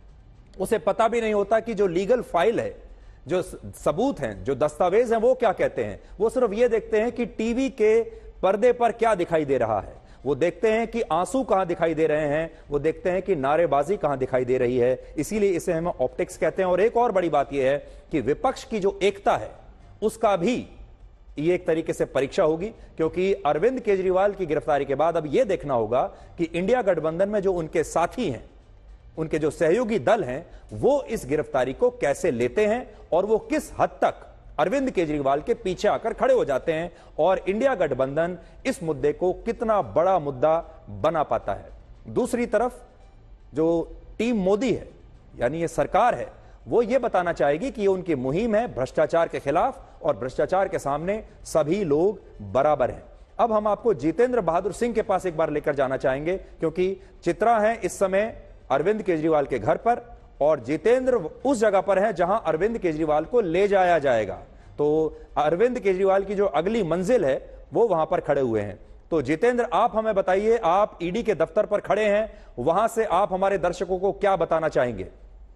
उसे पता भी नहीं होता कि जो लीगल फाइल है, जो सबूत हैं, जो दस्तावेज हैं, वो क्या कहते हैं। वो सिर्फ ये देखते हैं कि टीवी के पर्दे पर क्या दिखाई दे रहा है, वो देखते हैं कि आंसू कहां दिखाई दे रहे हैं, वो देखते हैं कि नारेबाजी कहां दिखाई दे रही है। इसीलिए इसे हम ऑप्टिक्स कहते हैं। और एक और बड़ी बात यह है कि विपक्ष की जो एकता है उसका भी ये एक तरीके से परीक्षा होगी, क्योंकि अरविंद केजरीवाल की गिरफ्तारी के बाद अब यह देखना होगा कि इंडिया गठबंधन में जो उनके साथी हैं, उनके जो सहयोगी दल हैं, वो इस गिरफ्तारी को कैसे लेते हैं और वो किस हद तक अरविंद केजरीवाल के पीछे आकर खड़े हो जाते हैं और इंडिया गठबंधन इस मुद्दे को कितना बड़ा मुद्दा बना पाता है। दूसरी तरफ जो टीम मोदी है, यानी ये सरकार है, वो ये बताना चाहेगी कि ये उनकी मुहिम है भ्रष्टाचार के खिलाफ और भ्रष्टाचार के सामने सभी लोग बराबर हैं। अब हम आपको जितेंद्र बहादुर सिंह के पास एक बार लेकर जाना चाहेंगे, क्योंकि चित्रा है इस समय अरविंद केजरीवाल के घर पर और जितेंद्र उस जगह पर है जहां अरविंद केजरीवाल को ले जाया जाएगा। तो अरविंद केजरीवाल की जो अगली मंजिल है वो वहां पर खड़े हुए हैं। तो जितेंद्र, आप हमें बताइए, आप ईडी के दफ्तर पर खड़े हैं, वहां से आप हमारे दर्शकों को क्या बताना चाहेंगे?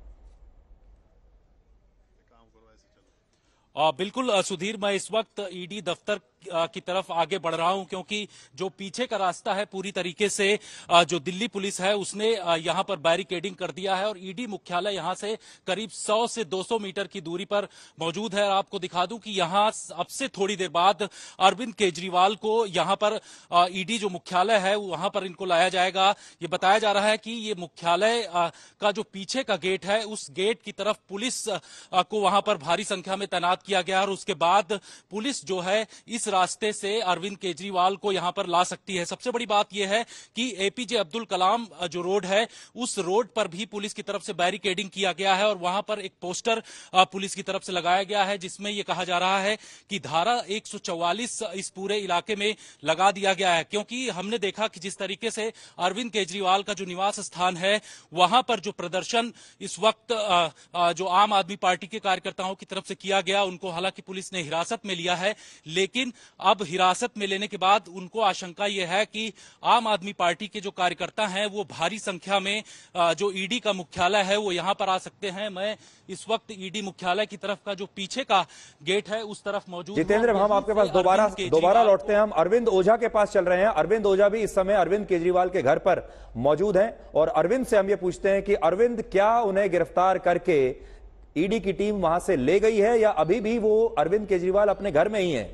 बिल्कुल सुधीर, मैं इस वक्त ईडी दफ्तर की तरफ आगे बढ़ रहा हूं, क्योंकि जो पीछे का रास्ता है पूरी तरीके से जो दिल्ली पुलिस है उसने यहां पर बैरिकेडिंग कर दिया है और ईडी मुख्यालय यहां से करीब 100 से 200 मीटर की दूरी पर मौजूद है। आपको दिखा दूं कि यहां अब से थोड़ी देर बाद अरविंद केजरीवाल को यहां पर ईडी जो मुख्यालय है वहां पर इनको लाया जाएगा। ये बताया जा रहा है कि ये मुख्यालय का जो पीछे का गेट है उस गेट की तरफ पुलिस को वहां पर भारी संख्या में तैनात किया गया और उसके बाद पुलिस जो है इस रास्ते से अरविंद केजरीवाल को यहां पर ला सकती है। सबसे बड़ी बात यह है कि एपीजे अब्दुल कलाम जो रोड है, उस रोड पर भी पुलिस की तरफ से बैरिकेडिंग किया गया है और वहां पर एक पोस्टर पुलिस की तरफ से लगाया गया है जिसमें यह कहा जा रहा है कि धारा 144 इस पूरे इलाके में लगा दिया गया है, क्योंकि हमने देखा कि जिस तरीके से अरविंद केजरीवाल का जो निवास स्थान है वहां पर जो प्रदर्शन इस वक्त जो आम आदमी पार्टी के कार्यकर्ताओं की तरफ से किया गया, उनको हालांकि पुलिस ने हिरासत में लिया है, लेकिन अब हिरासत में लेने के बाद उनको आशंका यह है कि आम आदमी पार्टी के जो कार्यकर्ता हैं वो भारी संख्या में जो ईडी का मुख्यालय है वो यहां पर आ सकते हैं। मैं इस वक्त ईडी मुख्यालय की तरफ का जो पीछे का गेट है उस तरफ मौजूद। जितेंद्र, हम आपके पास दोबारा लौटते हैं। हम अरविंद ओझा के पास चल रहे हैं। अरविंद ओझा भी इस समय अरविंद केजरीवाल के घर पर मौजूद हैं और अरविंद से हम ये पूछते हैं कि अरविंद, क्या उन्हें गिरफ्तार करके ईडी की टीम वहां से ले गई है या अभी भी वो अरविंद केजरीवाल अपने घर में ही है?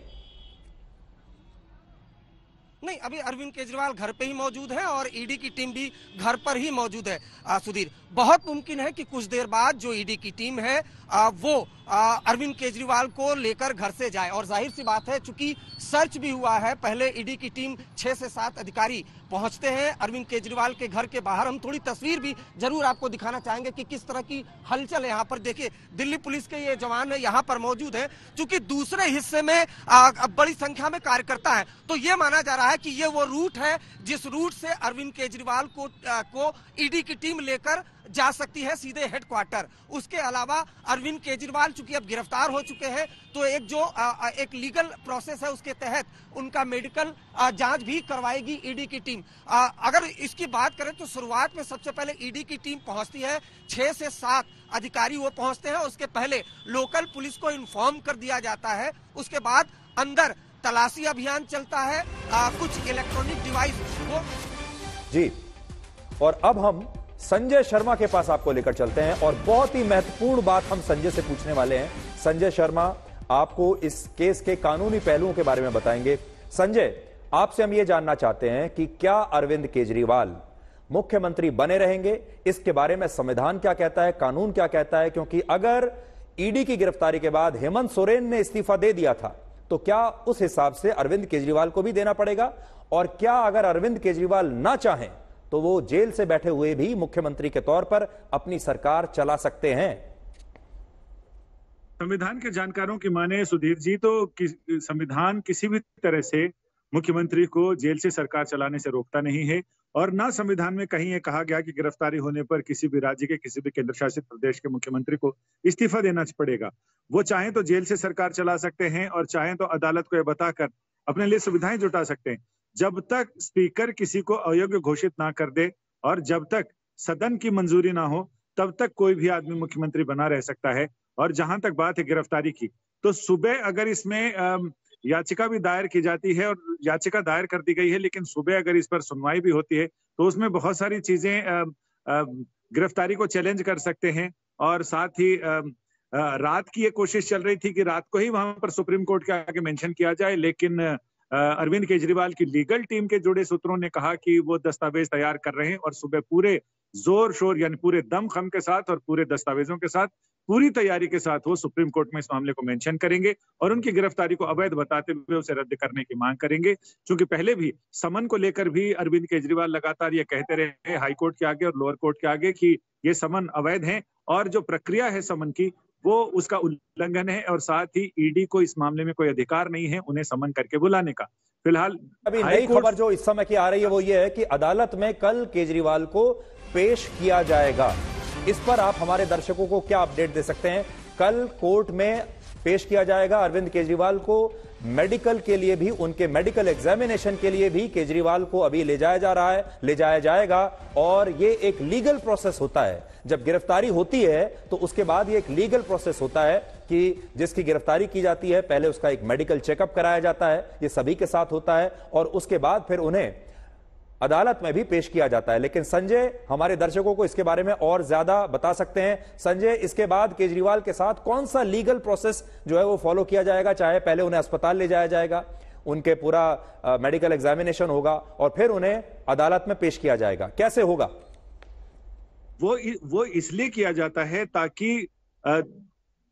नहीं, अभी अरविंद केजरीवाल घर पे ही मौजूद है और ईडी की टीम भी घर पर ही मौजूद है। सुधीर, बहुत मुमकिन है कि कुछ देर बाद जो ईडी की टीम है वो अरविंद केजरीवाल को लेकर घर से जाए और जाहिर सी बात है चूंकि सर्च भी हुआ है, पहले ईडी की टीम 6 से 7 अधिकारी पहुंचते हैं अरविंद केजरीवाल के घर के बाहर। हम थोड़ी तस्वीर भी जरूर आपको दिखाना चाहेंगे कि किस तरह की हलचल है यहाँ पर। देखिए, दिल्ली पुलिस के ये जवान है यहाँ पर मौजूद है। चूंकि दूसरे हिस्से में बड़ी संख्या में कार्यकर्ता है, तो ये माना जा रहा है कि ये वो रूट है जिस रूट से अरविंद केजरीवाल को ईडी की टीम लेकर जा सकती है सीधे हेडक्वार्टर। उसके अलावा अरविंद केजरीवाल चूंकि अब गिरफ्तार हो चुके हैं, तो एक लीगल प्रोसेस है, उसके तहत उनका मेडिकल जांच भी करवाएगी ईडी की टीम। अगर इसकी बात करें तो शुरुआत में सबसे पहले ईडी की टीम पहुंचती है, 6 से 7 अधिकारी वो पहुंचते हैं। उसके पहले लोकल पुलिस को इन्फॉर्म कर दिया जाता है। उसके बाद अंदर तलाशी अभियान चलता है, कुछ इलेक्ट्रॉनिक डिवाइस वो जी। और अब हम संजय शर्मा के पास आपको लेकर चलते हैं और बहुत ही महत्वपूर्ण बात हम संजय से पूछने वाले हैं। संजय शर्मा आपको इस केस के कानूनी पहलुओं के बारे में बताएंगे। संजय, आपसे हम ये जानना चाहते हैं कि क्या अरविंद केजरीवाल मुख्यमंत्री बने रहेंगे? इसके बारे में संविधान क्या कहता है, कानून क्या कहता है? क्योंकि अगर ईडी की गिरफ्तारी के बाद हेमंत सोरेन ने इस्तीफा दे दिया था, तो क्या उस हिसाब से अरविंद केजरीवाल को भी देना पड़ेगा? और क्या अगर अरविंद केजरीवाल ना चाहें तो वो जेल से बैठे हुए भी मुख्यमंत्री के तौर पर अपनी सरकार चला सकते हैं? संविधान के जानकारों की माने सुधीर जी, तो संविधान किसी भी तरह से मुख्यमंत्री को जेल से सरकार चलाने से रोकता नहीं है और ना संविधान में कहीं ये कहा गया कि गिरफ्तारी होने पर किसी भी राज्य के, किसी भी केंद्र शासित प्रदेश के मुख्यमंत्री को इस्तीफा देना पड़ेगा। वो चाहें तो जेल से सरकार चला सकते हैं और चाहें तो अदालत को यह बताकर अपने लिए सुविधाएं जुटा सकते हैं। जब तक स्पीकर किसी को अयोग्य घोषित ना कर दे और जब तक सदन की मंजूरी ना हो, तब तक कोई भी आदमी मुख्यमंत्री बना रह सकता है। और जहां तक बात है गिरफ्तारी की, तो सुबह अगर इसमें याचिका भी दायर की जाती है और याचिका दायर कर दी गई है, लेकिन सुबह अगर इस पर सुनवाई भी होती है तो उसमें बहुत सारी चीजें गिरफ्तारी को चैलेंज कर सकते हैं। और साथ ही रात की ये कोशिश चल रही थी कि रात को ही वहां पर सुप्रीम कोर्ट के आगे मेंशन किया जाए, लेकिन अरविंद केजरीवाल की लीगल टीम के जुड़े सूत्रों ने कहा कि वो दस्तावेज तैयार कर रहे हैं और सुबह पूरे जोर शोर यानी पूरे दमखम के साथ और पूरे दस्तावेजों के साथ, पूरी तैयारी के साथ वो सुप्रीम कोर्ट में इस मामले को मेंशन करेंगे और उनकी गिरफ्तारी को अवैध बताते हुए उसे रद्द करने की मांग करेंगे। क्योंकि पहले भी समन को लेकर भी अरविंद केजरीवाल लगातार ये कहते रहे हाई कोर्ट के आगे और लोअर कोर्ट के आगे कि ये समन अवैध है और जो प्रक्रिया है समन की वो उसका उल्लंघन है और साथ ही ईडी को इस मामले में कोई अधिकार नहीं है उन्हें समन करके बुलाने का। फिलहाल अभी नई खबर जो इस समय की आ रही है वो ये है कि अदालत में कल केजरीवाल को पेश किया जाएगा। इस पर आप हमारे दर्शकों को क्या अपडेट दे सकते हैं? कल कोर्ट में पेश किया जाएगा अरविंद केजरीवाल को। मेडिकल के लिए भी, उनके मेडिकल एग्जामिनेशन के लिए भी केजरीवाल को अभी ले जाया जाएगा और ये एक लीगल प्रोसेस होता है। जब गिरफ्तारी होती है तो उसके बाद ये एक लीगल प्रोसेस होता है कि जिसकी गिरफ्तारी की जाती है पहले उसका एक मेडिकल चेकअप कराया जाता है, ये सभी के साथ होता है और उसके बाद फिर उन्हें अदालत में भी पेश किया जाता है। लेकिन संजय हमारे दर्शकों को इसके बारे में और ज्यादा बता सकते हैं। संजय, इसके बाद केजरीवाल के साथ कौन सा लीगल प्रोसेस जो है वो फॉलो किया जाएगा? चाहे पहले उन्हें अस्पताल ले जाया जाएगा, उनके पूरा मेडिकल एग्जामिनेशन होगा और फिर उन्हें अदालत में पेश किया जाएगा, कैसे होगा? वो इसलिए किया जाता है ताकि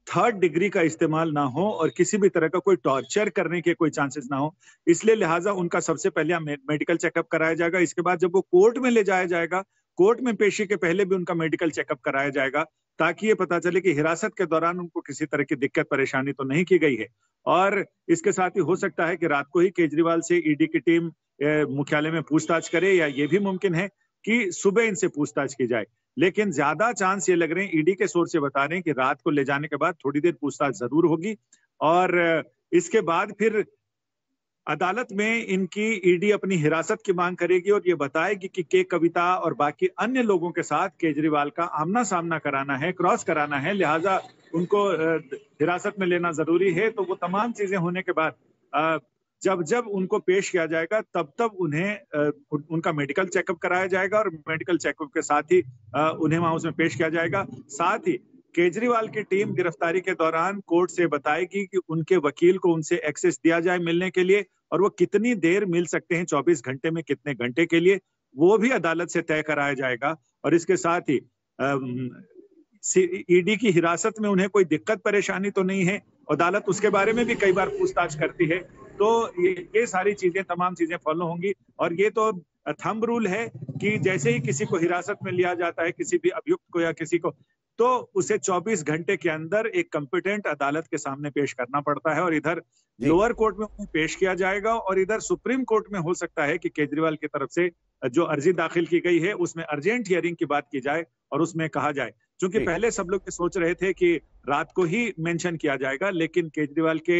थर्ड डिग्री का इस्तेमाल ना हो और किसी भी तरह का कोई टॉर्चर करने के कोई चांसेस ना हो, इसलिए लिहाजा उनका सबसे पहले मेडिकल चेकअप कराया जाएगा। इसके बाद जब वो कोर्ट में ले जाया जाएगा, कोर्ट में पेशी के पहले भी उनका मेडिकल चेकअप कराया जाएगा, ताकि ये पता चले कि हिरासत के दौरान उनको किसी तरह की दिक्कत परेशानी तो नहीं की गई है। और इसके साथ ही हो सकता है कि रात को ही केजरीवाल से ईडी की टीम मुख्यालय में पूछताछ करे, या ये भी मुमकिन है कि सुबह इनसे पूछताछ की जाए। लेकिन ज्यादा चांस ये लग रहे हैं, ईडी के सोर्स से बता रहे हैं कि रात को ले जाने के बाद थोड़ी देर पूछताछ जरूर होगी और इसके बाद फिर अदालत में इनकी ईडी अपनी हिरासत की मांग करेगी और ये बताएगी कि के कविता और बाकी अन्य लोगों के साथ केजरीवाल का आमना सामना कराना है, क्रॉस कराना है, लिहाजा उनको हिरासत में लेना जरूरी है। तो वो तमाम चीजें होने के बाद जब जब उनको पेश किया जाएगा तब तब उन्हें उनका मेडिकल चेकअप कराया जाएगा और मेडिकल चेकअप के साथ ही उन्हें वहां उसमें पेश किया जाएगा। साथ ही केजरीवाल की टीम गिरफ्तारी के दौरान कोर्ट से बताएगी कि उनके वकील को उनसे एक्सेस दिया जाए मिलने के लिए, और वो कितनी देर मिल सकते हैं, 24 घंटे में कितने घंटे के लिए, वो भी अदालत से तय कराया जाएगा। और इसके साथ ही ईडी की हिरासत में उन्हें कोई दिक्कत परेशानी तो नहीं है, अदालत उसके बारे में भी कई बार पूछताछ करती है। तो ये सारी चीजें, तमाम चीजें फॉलो होंगी। और ये तो थंब रूल है कि जैसे ही किसी को हिरासत में लिया जाता है, किसी भी अभियुक्त को या किसी को, तो उसे 24 घंटे के अंदर एक कॉम्पिटेंट अदालत के सामने पेश करना पड़ता है। और इधर लोअर कोर्ट में उन्हें पेश किया जाएगा और इधर सुप्रीम कोर्ट में हो सकता है कि केजरीवाल की तरफ से जो अर्जी दाखिल की गई है उसमें अर्जेंट हियरिंग की बात की जाए और उसमें कहा जाए, क्योंकि पहले सब लोग सोच रहे थे कि रात को ही मेंशन किया जाएगा, लेकिन केजरीवाल के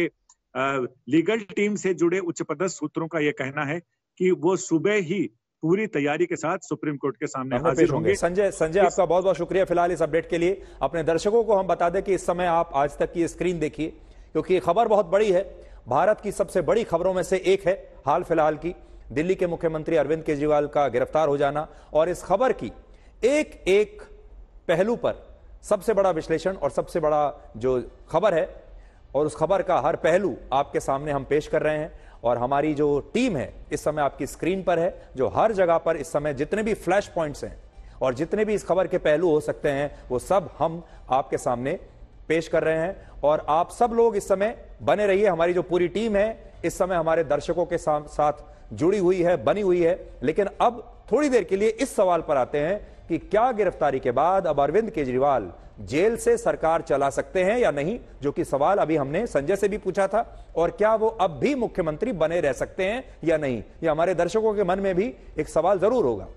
लीगल टीम से जुड़े उच्च पदस्थ सूत्रों का यह कहना है कि वो सुबह ही पूरी तैयारी के साथ सुप्रीम कोर्ट के सामने हाजिर होंगे। संजय आपका बहुत बहुत शुक्रिया फिलहाल इस अपडेट के लिए। अपने दर्शकों को हम बता दें कि इस समय आप आज तक की स्क्रीन देखिए, क्योंकि ये खबर बहुत बड़ी है, भारत की सबसे बड़ी खबरों में से एक है हाल फिलहाल की, दिल्ली के मुख्यमंत्री अरविंद केजरीवाल का गिरफ्तार हो जाना। और इस खबर की एक एक पहलू पर सबसे बड़ा विश्लेषण और सबसे बड़ा जो खबर है और उस खबर का हर पहलू आपके सामने हम पेश कर रहे हैं। और हमारी जो टीम है इस समय आपकी स्क्रीन पर है, जो हर जगह पर इस समय जितने भी फ्लैश पॉइंट्स हैं और जितने भी इस खबर के पहलू हो सकते हैं वो सब हम आपके सामने पेश कर रहे हैं। और आप सब लोग इस समय बने रहिए, हमारी जो पूरी टीम है इस समय हमारे दर्शकों के साथ जुड़ी हुई है, बनी हुई है। लेकिन अब थोड़ी देर के लिए इस सवाल पर आते हैं कि क्या गिरफ्तारी के बाद अब अरविंद केजरीवाल जेल से सरकार चला सकते हैं या नहीं, जो कि सवाल अभी हमने संजय से भी पूछा था। और क्या वो अब भी मुख्यमंत्री बने रह सकते हैं या नहीं, ये हमारे दर्शकों के मन में भी एक सवाल जरूर होगा।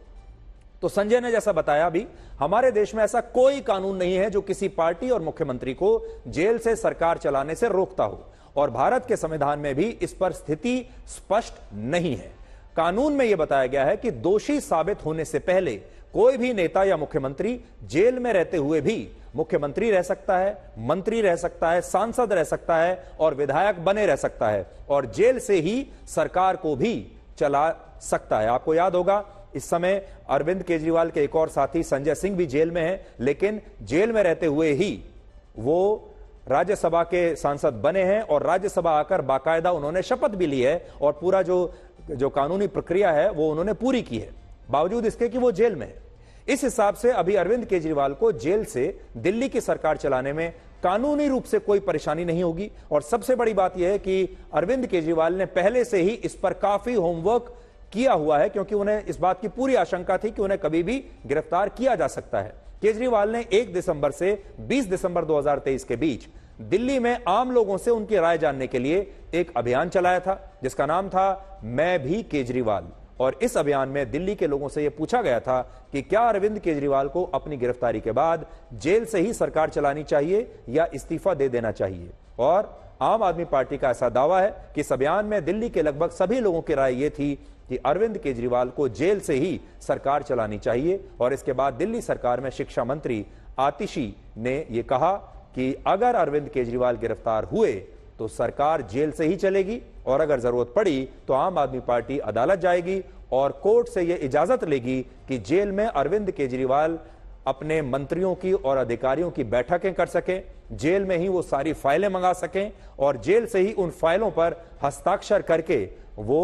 तो संजय ने जैसा बताया अभी, हमारे देश में ऐसा कोई कानून नहीं है जो किसी पार्टी और मुख्यमंत्री को जेल से सरकार चलाने से रोकता हो, और भारत के संविधान में भी इस पर स्थिति स्पष्ट नहीं है। कानून में यह बताया गया है कि दोषी साबित होने से पहले कोई भी नेता या मुख्यमंत्री जेल में रहते हुए भी मुख्यमंत्री रह सकता है, मंत्री रह सकता है, सांसद रह सकता है और विधायक बने रह सकता है, और जेल से ही सरकार को भी चला सकता है। आपको याद होगा इस समय अरविंद केजरीवाल के एक और साथी संजय सिंह भी जेल में हैं, लेकिन जेल में रहते हुए ही वो राज्यसभा के सांसद बने हैं और राज्यसभा आकर बाकायदा उन्होंने शपथ भी ली है और पूरा जो कानूनी प्रक्रिया है वो उन्होंने पूरी की है, बावजूद इसके कि वो जेल में है। इस हिसाब से अभी अरविंद केजरीवाल को जेल से दिल्ली की सरकार चलाने में कानूनी रूप से कोई परेशानी नहीं होगी। और सबसे बड़ी बात यह है कि अरविंद केजरीवाल ने पहले से ही इस पर काफी होमवर्क किया हुआ है, क्योंकि उन्हें इस बात की पूरी आशंका थी कि उन्हें कभी भी गिरफ्तार किया जा सकता है। केजरीवाल ने 1 दिसंबर से 20 दिसंबर 2023 के बीच दिल्ली में आम लोगों से उनकी राय जानने के लिए एक अभियान चलाया था, जिसका नाम था मैं भी केजरीवाल। और इस अभियान में दिल्ली के लोगों से यह पूछा गया था कि क्या अरविंद केजरीवाल को अपनी गिरफ्तारी के बाद जेल से ही सरकार चलानी चाहिए या इस्तीफा दे देना चाहिए। और आम आदमी पार्टी का ऐसा दावा है कि इस अभियान में दिल्ली के लगभग सभी लोगों की राय यह थी कि अरविंद केजरीवाल को जेल से ही सरकार चलानी चाहिए। और इसके बाद दिल्ली सरकार में शिक्षा मंत्री आतिशी ने यह कहा कि अगर अरविंद केजरीवाल गिरफ्तार हुए तो सरकार जेल से ही चलेगी, और अगर जरूरत पड़ी तो आम आदमी पार्टी अदालत जाएगी और कोर्ट से यह इजाजत लेगी कि जेल में अरविंद केजरीवाल अपने मंत्रियों की और अधिकारियों की बैठकें कर सकें, जेल में ही वो सारी फाइलें मंगा सकें और जेल से ही उन फाइलों पर हस्ताक्षर करके वो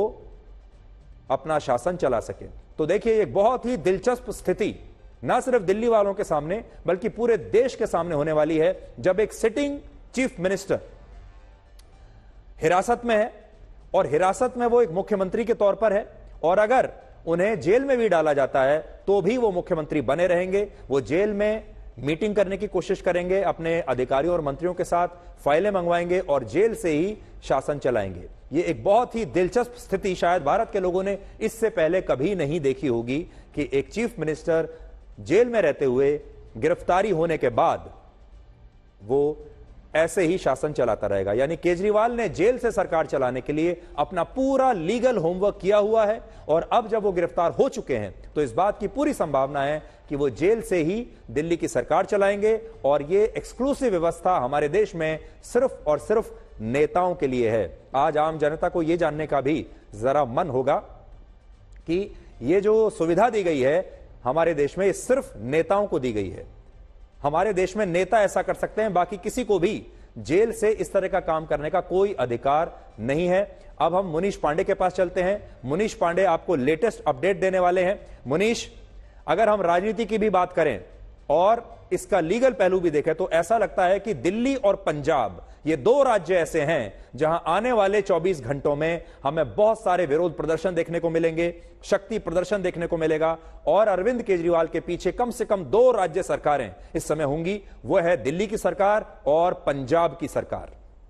अपना शासन चला सके। तो देखिए एक बहुत ही दिलचस्प स्थिति न सिर्फ दिल्ली वालों के सामने बल्कि पूरे देश के सामने होने वाली है, जब एक सिटिंग चीफ मिनिस्टर हिरासत में है और हिरासत में वो एक मुख्यमंत्री के तौर पर है, और अगर उन्हें जेल में भी डाला जाता है तो भी वो मुख्यमंत्री बने रहेंगे। वो जेल में मीटिंग करने की कोशिश करेंगे, अपने अधिकारियों और मंत्रियों के साथ फाइलें मंगवाएंगे और जेल से ही शासन चलाएंगे। ये एक बहुत ही दिलचस्प स्थिति शायद भारत के लोगों ने इससे पहले कभी नहीं देखी होगी कि एक चीफ मिनिस्टर जेल में रहते हुए गिरफ्तारी होने के बाद वो ऐसे ही शासन चलाता रहेगा। यानी केजरीवाल ने जेल से सरकार चलाने के लिए अपना पूरा लीगल होमवर्क किया हुआ है, और अब जब वो गिरफ्तार हो चुके हैं तो इस बात की पूरी संभावना है कि वो जेल से ही दिल्ली की सरकार चलाएंगे। और ये एक्सक्लूसिव व्यवस्था हमारे देश में सिर्फ और सिर्फ नेताओं के लिए है। आज आम जनता को यह जानने का भी जरा मन होगा कि ये जो सुविधा दी गई है हमारे देश में, सिर्फ नेताओं को दी गई है। हमारे देश में नेता ऐसा कर सकते हैं, बाकी किसी को भी जेल से इस तरह का काम करने का कोई अधिकार नहीं है। अब हम मुनीश पांडे के पास चलते हैं। मुनीश पांडे आपको लेटेस्ट अपडेट देने वाले हैं। मुनीश, अगर हम राजनीति की भी बात करें और इसका लीगल पहलू भी देखें तो ऐसा लगता है कि दिल्ली और पंजाब ये दो राज्य ऐसे हैं जहां आने वाले 24 घंटों में हमें बहुत सारे विरोध प्रदर्शन देखने को मिलेंगे, शक्ति प्रदर्शन देखने को मिलेगा, और अरविंद केजरीवाल के पीछे कम से कम दो राज्य सरकारें इस समय होंगी। वो है दिल्ली की सरकार और पंजाब की सरकार।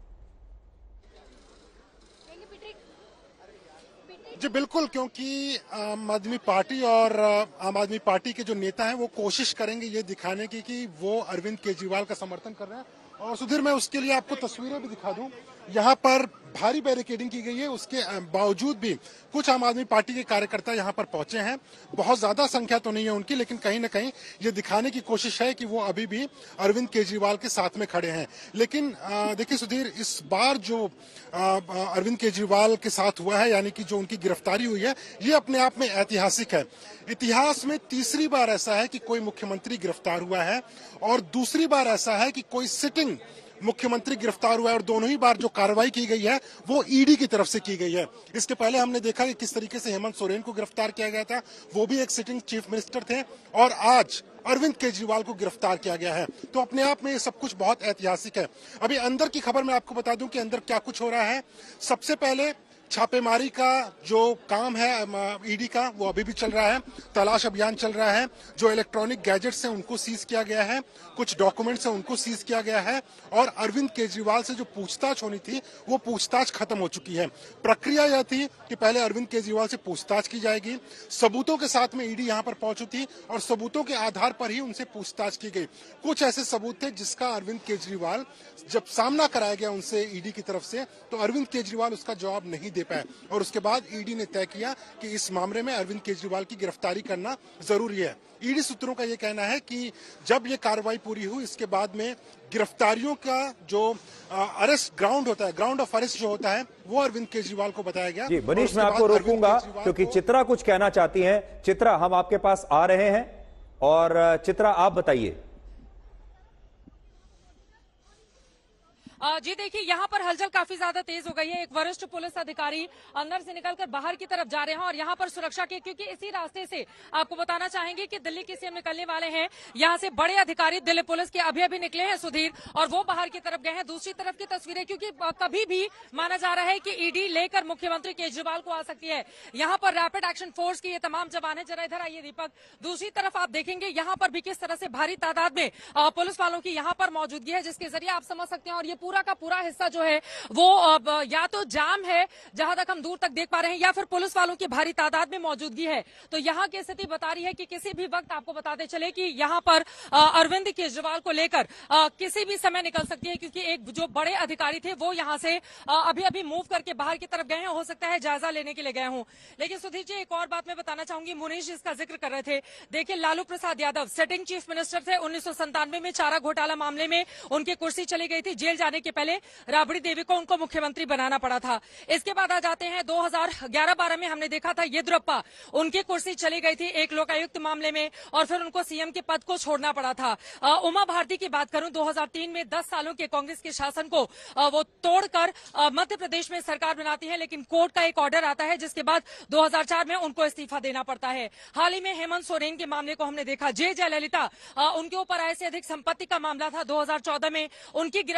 जी बिल्कुल, क्योंकि आम आदमी पार्टी और आम आदमी पार्टी के जो नेता हैं वो कोशिश करेंगे ये दिखाने की कि वो अरविंद केजरीवाल का समर्थन कर रहे हैं। और सुधीर, मैं उसके लिए आपको तस्वीरें भी दिखा दूं। यहाँ पर भारी बैरिकेडिंग की गई है, उसके बावजूद भी कुछ आम आदमी पार्टी के कार्यकर्ता यहाँ पर पहुंचे हैं। बहुत ज्यादा संख्या तो नहीं है उनकी, लेकिन कहीं ना कहीं ये दिखाने की कोशिश है कि वो अभी भी अरविंद केजरीवाल के साथ में खड़े हैं। लेकिन देखिए सुधीर, इस बार जो अरविंद केजरीवाल के साथ हुआ है, यानी कि जो उनकी गिरफ्तारी हुई है, ये अपने आप में ऐतिहासिक है। इतिहास में तीसरी बार ऐसा है कि कोई मुख्यमंत्री गिरफ्तार हुआ है, और दूसरी बार ऐसा है कि कोई सिटिंग मुख्यमंत्री गिरफ्तार हुआ है, और दोनों ही बार जो कार्रवाई की गई है वो ईडी की तरफ से की गई है। इसके पहले हमने देखा कि किस तरीके से हेमंत सोरेन को गिरफ्तार किया गया था, वो भी एक सिटिंग चीफ मिनिस्टर थे, और आज अरविंद केजरीवाल को गिरफ्तार किया गया है। तो अपने आप में ये सब कुछ बहुत ऐतिहासिक है। अभी अंदर की खबर मैं आपको बता दूं कि अंदर क्या कुछ हो रहा है। सबसे पहले छापेमारी का जो काम है ईडी का, वो अभी भी चल रहा है। तलाश अभियान चल रहा है। जो इलेक्ट्रॉनिक गैजेट्स हैं उनको सीज किया गया है, कुछ डॉक्यूमेंट्स हैं उनको सीज किया गया है, और अरविंद केजरीवाल से जो पूछताछ होनी थी वो पूछताछ खत्म हो चुकी है। प्रक्रिया यह थी कि पहले अरविंद केजरीवाल से पूछताछ की जाएगी, सबूतों के साथ में ईडी यहाँ पर पहुंची थी, और सबूतों के आधार पर ही उनसे पूछताछ की गई। कुछ ऐसे सबूत थे जिसका अरविंद केजरीवाल, जब सामना कराया गया उनसे ईडी की तरफ से, तो अरविंद केजरीवाल उसका जवाब नहीं दे पाए, और उसके बाद ईडी ने तय किया कि इस मामले में अरविंद केजरीवाल की गिरफ्तारी करना जरूरी है। ईडी सूत्रों का यह कहना है कि जब ये कार्रवाई पूरी हुई, इसके बाद में गिरफ्तारियों का जो अरेस्ट ग्राउंड होता है, ग्राउंड ऑफ अरेस्ट जो होता है, वो अरविंद केजरीवाल को बताया गया। जी मनीष, मैं आपको रोकूंगा क्योंकि चित्रा कुछ कहना चाहती हैं। चित्रा, हम आपके पास आ रहे हैं, और चित्रा आप बताइए। जी देखिए, यहाँ पर हलचल काफी ज्यादा तेज हो गई है। एक वरिष्ठ पुलिस अधिकारी अंदर से निकलकर बाहर की तरफ जा रहे हैं, और यहाँ पर सुरक्षा के, क्योंकि इसी रास्ते से आपको बताना चाहेंगे कि दिल्ली के सीएम निकलने वाले हैं। यहाँ से बड़े अधिकारी दिल्ली पुलिस के अभी अभी निकले हैं सुधीर, और वो बाहर की तरफ गए हैं। दूसरी तरफ की तस्वीरें, क्योंकि कभी भी माना जा रहा है कि ईडी लेकर मुख्यमंत्री केजरीवाल को आ सकती है। यहाँ पर रैपिड एक्शन फोर्स के ये तमाम जवान है। जरा इधर आइए दीपक। दूसरी तरफ आप देखेंगे यहाँ पर भी किस तरह से भारी तादाद में पुलिस वालों की यहाँ पर मौजूदगी है, जिसके जरिए आप समझ सकते हैं। और ये पूरा का पूरा हिस्सा जो है वो या तो जाम है, जहां तक हम दूर तक देख पा रहे हैं, या फिर पुलिस वालों की भारी तादाद में मौजूदगी है। तो यहाँ की स्थिति बता रही है कि किसी भी वक्त, आपको बताते चले कि यहाँ पर अरविंद केजरीवाल को लेकर किसी भी समय निकल सकती है, क्योंकि एक जो बड़े अधिकारी थे वो यहाँ से अभी अभी मूव करके बाहर की तरफ गए हैं। हो सकता है जायजा लेने के लिए गए हों। लेकिन सुधीर जी, एक और बात मैं बताना चाहूंगी। मुनीश इसका जिक्र कर रहे थे। देखिए, Lalu Prasad Yadav sitting chief minister थे। 1997 में चारा घोटाला मामले में उनकी कुर्सी चली गई थी। जेल जाने के पहले राबड़ी देवी को उनको मुख्यमंत्री बनाना पड़ा था। इसके बाद आ जाते हैं 2011-12 में हमने देखा था येदियुरप्पा, उनकी कुर्सी चली गई थी एक लोकायुक्त मामले में, और फिर उनको सीएम के पद को छोड़ना पड़ा था। उमा भारती की बात करूं, 2003 में 10 सालों के कांग्रेस के शासन को वो तोड़कर मध्य प्रदेश में सरकार बनाती है, लेकिन कोर्ट का एक ऑर्डर आता है, जिसके बाद 2004 में उनको इस्तीफा देना पड़ता है। हाल ही में हेमंत सोरेन के मामले को हमने देखा। जयललिता, उनके ऊपर आय से अधिक संपत्ति का मामला था 2014 में, उनकी गिरफ्तारी की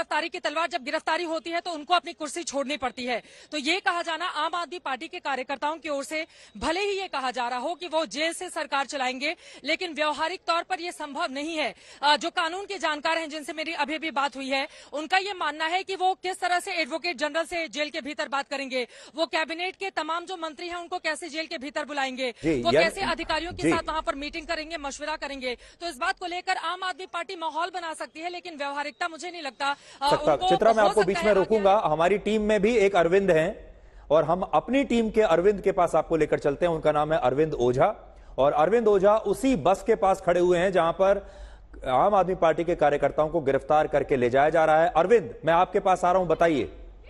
तलवार जब गिरफ्तारी होती है तो उनको अपनी कुर्सी छोड़नी पड़ती है। तो ये कहा जाना आम आदमी पार्टी के कार्यकर्ताओं की ओर से, भले ही ये कहा जा रहा हो कि वो जेल से सरकार चलाएंगे, लेकिन व्यवहारिक तौर पर यह संभव नहीं है। जो कानून के जानकार हैं जिनसे मेरी अभी भी बात हुई है, उनका ये मानना है कि वो किस तरह से एडवोकेट जनरल से जेल के भीतर बात करेंगे, वो कैबिनेट के तमाम जो मंत्री हैं उनको कैसे जेल के भीतर बुलाएंगे, वो कैसे अधिकारियों के साथ वहां पर मीटिंग करेंगे, मशवरा करेंगे। तो इस बात को लेकर आम आदमी पार्टी माहौल बना सकती है, लेकिन व्यवहारिकता मुझे नहीं लगता। चित्रा, मैं आपको बीच में रोकूंगा। हमारी टीम में भी एक अरविंद हैं और हम अपनी टीम के अरविंद के पास आपको लेकर चलते हैं। उनका नाम है अरविंद ओझा, और अरविंद ओझा उसी बस के पास खड़े हुए हैं जहां पर आम आदमी पार्टी के कार्यकर्ताओं को गिरफ्तार करके ले जाया जा रहा है। अरविंद, मैं आपके पास आ रहा हूं, बताइए।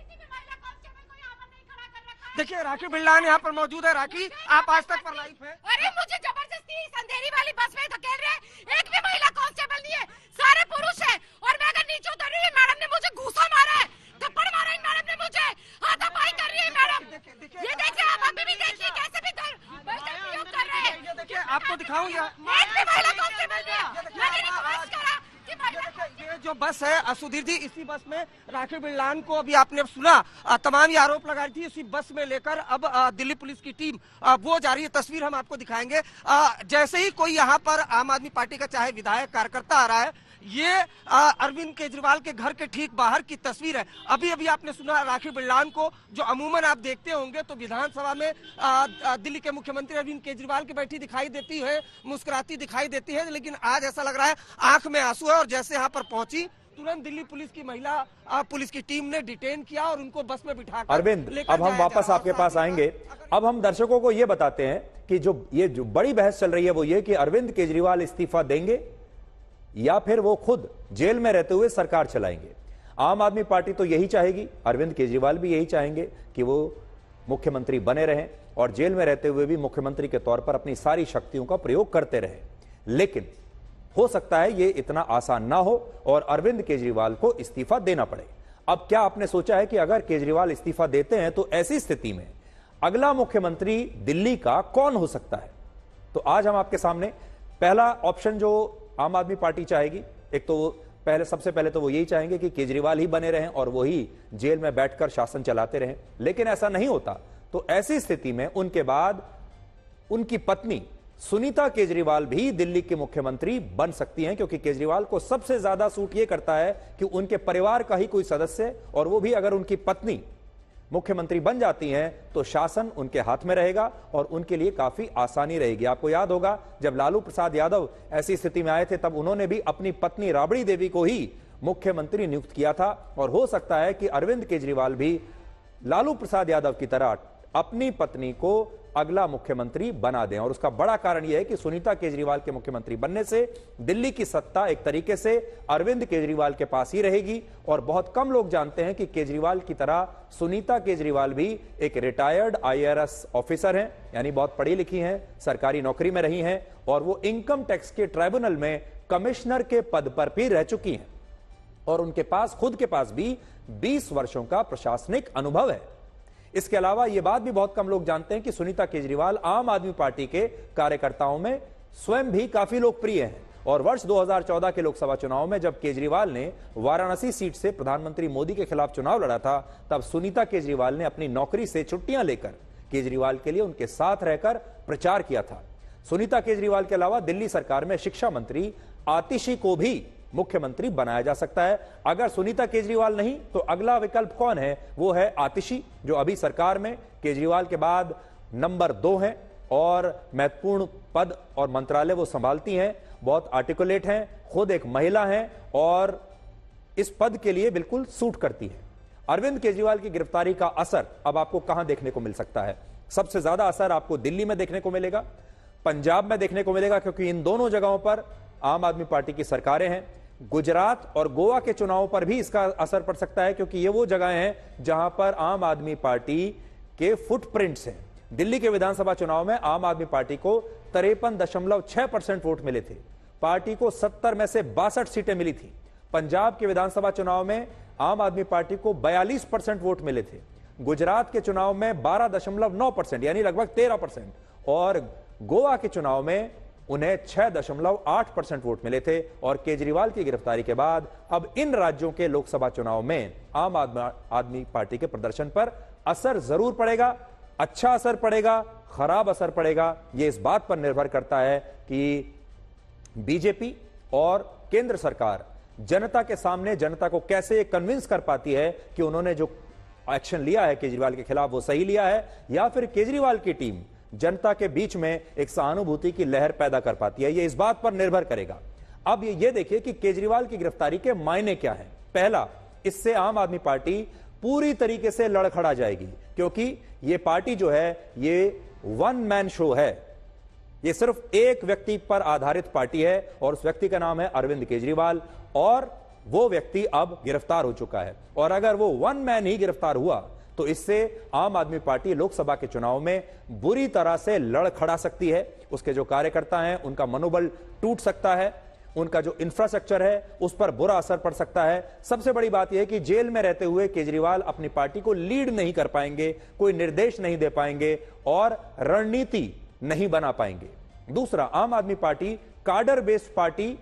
देखिए, राखी बिल्लान यहाँ पर मौजूद है। राखी, आप आज तक पर लाइव है। अरे मुझे जबरदस्ती इस अंधेरी वाली बस में धकेल रहे हैं। एक भी महिला कांस्टेबल नहीं है, सारे पुरुष हैं। और मैं अगर नीचे उतर रही हूँ, मैडम ने मुझे घूसा मारा है, थप्पड़ मारा है मैडम ने मुझे, हाथापाई कर रही है मैडम। ये देखिए, आप अभी भी देखिए कैसे भी प्रयोग कर रहे हैं। देखिए, आपको दिखाऊं या एक भी महिला कांस्टेबल नहीं है। मैंने रिक्वेस्ट करा कि ये जो बस है सुधीर जी, इसी बस में राखी बिल्लान को अभी आपने सुना तमाम ये आरोप लगाई थी, इसी बस में लेकर अब दिल्ली पुलिस की टीम वो जा रही है। तस्वीर हम आपको दिखाएंगे। जैसे ही कोई यहाँ पर आम आदमी पार्टी का चाहे विधायक कार्यकर्ता आ रहा है, ये अरविंद केजरीवाल के घर के ठीक बाहर की तस्वीर है। अभी अभी आपने सुना राखी बिल्लान को, जो अमूमन आप देखते होंगे तो विधानसभा में दिल्ली के मुख्यमंत्री अरविंद केजरीवाल की बैठी दिखाई देती है, मुस्कुराती दिखाई देती है, लेकिन आज ऐसा लग रहा है आंख में आंसू है। और जैसे यहाँ पर पहुंची, तुरंत दिल्ली पुलिस की महिला पुलिस की टीम ने डिटेन किया और उनको बस में बिठाकर अरविंद, अब हम वापस आपके पास आएंगे। अब हम दर्शकों को ये बताते हैं कि जो बड़ी बहस चल रही है वो ये कि अरविंद केजरीवाल इस्तीफा देंगे या फिर वो खुद जेल में रहते हुए सरकार चलाएंगे। आम आदमी पार्टी तो यही चाहेगी, अरविंद केजरीवाल भी यही चाहेंगे कि वो मुख्यमंत्री बने रहें और जेल में रहते हुए भी मुख्यमंत्री के तौर पर अपनी सारी शक्तियों का प्रयोग करते रहें। लेकिन हो सकता है ये इतना आसान ना हो और अरविंद केजरीवाल को इस्तीफा देना पड़े। अब क्या आपने सोचा है कि अगर केजरीवाल इस्तीफा देते हैं तो ऐसी स्थिति में अगला मुख्यमंत्री दिल्ली का कौन हो सकता है? तो आज हम आपके सामने पहला ऑप्शन जो आम आदमी पार्टी चाहेगी, एक तो सबसे पहले तो वो यही चाहेंगे कि केजरीवाल ही बने रहें और वही जेल में बैठकर शासन चलाते रहें। लेकिन ऐसा नहीं होता, तो ऐसी स्थिति में उनके बाद उनकी पत्नी सुनीता केजरीवाल भी दिल्ली के मुख्यमंत्री बन सकती हैं, क्योंकि केजरीवाल को सबसे ज्यादा सूट यह करता है कि उनके परिवार का ही कोई सदस्य, और वो भी अगर उनकी पत्नी मुख्यमंत्री बन जाती हैं तो शासन उनके हाथ में रहेगा और उनके लिए काफी आसानी रहेगी। आपको याद होगा जब लालू प्रसाद यादव ऐसी स्थिति में आए थे, तब उन्होंने भी अपनी पत्नी राबड़ी देवी को ही मुख्यमंत्री नियुक्त किया था। और हो सकता है कि अरविंद केजरीवाल भी लालू प्रसाद यादव की तरह अपनी पत्नी को अगला मुख्यमंत्री बना दें। और उसका बड़ा कारण यह है कि सुनीता केजरीवाल के मुख्यमंत्री बनने से दिल्ली की सत्ता एक तरीके से अरविंद केजरीवाल के पास ही रहेगी। और बहुत कम लोग जानते हैं कि केजरीवाल की तरह सुनीता केजरीवाल भी एक रिटायर्ड IAS ऑफिसर हैं, यानी बहुत पढ़ी लिखी हैं, सरकारी नौकरी में रही हैं, और वो इनकम टैक्स के ट्राइब्यूनल में कमिश्नर के पद पर भी रह चुकी हैं और उनके पास खुद के पास भी 20 वर्षों का प्रशासनिक अनुभव है। इसके अलावा यह बात भी बहुत कम लोग जानते हैं कि सुनीता केजरीवाल आम आदमी पार्टी के कार्यकर्ताओं में स्वयं भी काफी लोकप्रिय हैं। और वर्ष 2014 के लोकसभा चुनाव में जब केजरीवाल ने वाराणसी सीट से प्रधानमंत्री मोदी के खिलाफ चुनाव लड़ा था, तब सुनीता केजरीवाल ने अपनी नौकरी से छुट्टियां लेकर केजरीवाल के लिए उनके साथ रहकर प्रचार किया था। सुनीता केजरीवाल के अलावा दिल्ली सरकार में शिक्षा मंत्री आतिशी को भी मुख्यमंत्री बनाया जा सकता है। अगर सुनीता केजरीवाल नहीं तो अगला विकल्प कौन है? वो है आतिशी, जो अभी सरकार में केजरीवाल के बाद नंबर 2 हैं और महत्वपूर्ण पद और मंत्रालय वो संभालती हैं, बहुत आर्टिकुलेट हैं, खुद एक महिला हैं और इस पद के लिए बिल्कुल सूट करती है। अरविंद केजरीवाल की गिरफ्तारी का असर अब आपको कहां देखने को मिल सकता है? सबसे ज्यादा असर आपको दिल्ली में देखने को मिलेगा, पंजाब में देखने को मिलेगा, क्योंकि इन दोनों जगहों पर आम आदमी पार्टी की सरकारें हैं। गुजरात और गोवा के चुनावों पर भी इसका असर पड़ सकता है, क्योंकि ये वो जगहें हैं जहां पर आम आदमी पार्टी के फुटप्रिंट्स हैं। दिल्ली के विधानसभा चुनाव में आम आदमी पार्टी को 53.6% वोट मिले थे, पार्टी को 70 में से 62 सीटें मिली थी। पंजाब के विधानसभा चुनाव में आम आदमी पार्टी को 42% वोट मिले थे, गुजरात के चुनाव में 12.9% यानी लगभग 13%, और गोवा के चुनाव में उन्हें 6.8% वोट मिले थे और केजरीवाल की गिरफ्तारी के बाद अब इन राज्यों के लोकसभा चुनाव में आम आदमी पार्टी के प्रदर्शन पर असर जरूर पड़ेगा। अच्छा असर पड़ेगा, खराब असर पड़ेगा, यह इस बात पर निर्भर करता है कि बीजेपी और केंद्र सरकार जनता के सामने जनता को कैसे कन्विंस कर पाती है कि उन्होंने जो एक्शन लिया है केजरीवाल के खिलाफ वो सही लिया है, या फिर केजरीवाल की टीम जनता के बीच में एक सहानुभूति की लहर पैदा कर पाती है। यह इस बात पर निर्भर करेगा। अब ये देखिए कि केजरीवाल की गिरफ्तारी के मायने क्या है। पहला, इससे आम आदमी पार्टी पूरी तरीके से लड़खड़ा जाएगी, क्योंकि यह पार्टी जो है ये वन मैन शो है। यह सिर्फ एक व्यक्ति पर आधारित पार्टी है और उस व्यक्ति का नाम है अरविंद केजरीवाल, और वो व्यक्ति अब गिरफ्तार हो चुका है। और अगर वो वन मैन ही गिरफ्तार हुआ तो इससे आम आदमी पार्टी लोकसभा के चुनाव में बुरी तरह से लड़खड़ा सकती है। उसके जो कार्यकर्ता हैं उनका मनोबल टूट सकता है, उनका जो इंफ्रास्ट्रक्चर है उस पर बुरा असर पड़ सकता है। सबसे बड़ी बात यह है कि जेल में रहते हुए केजरीवाल अपनी पार्टी को लीड नहीं कर पाएंगे, कोई निर्देश नहीं दे पाएंगे और रणनीति नहीं बना पाएंगे। दूसरा, आम आदमी पार्टी काडर बेस्ड पार्टी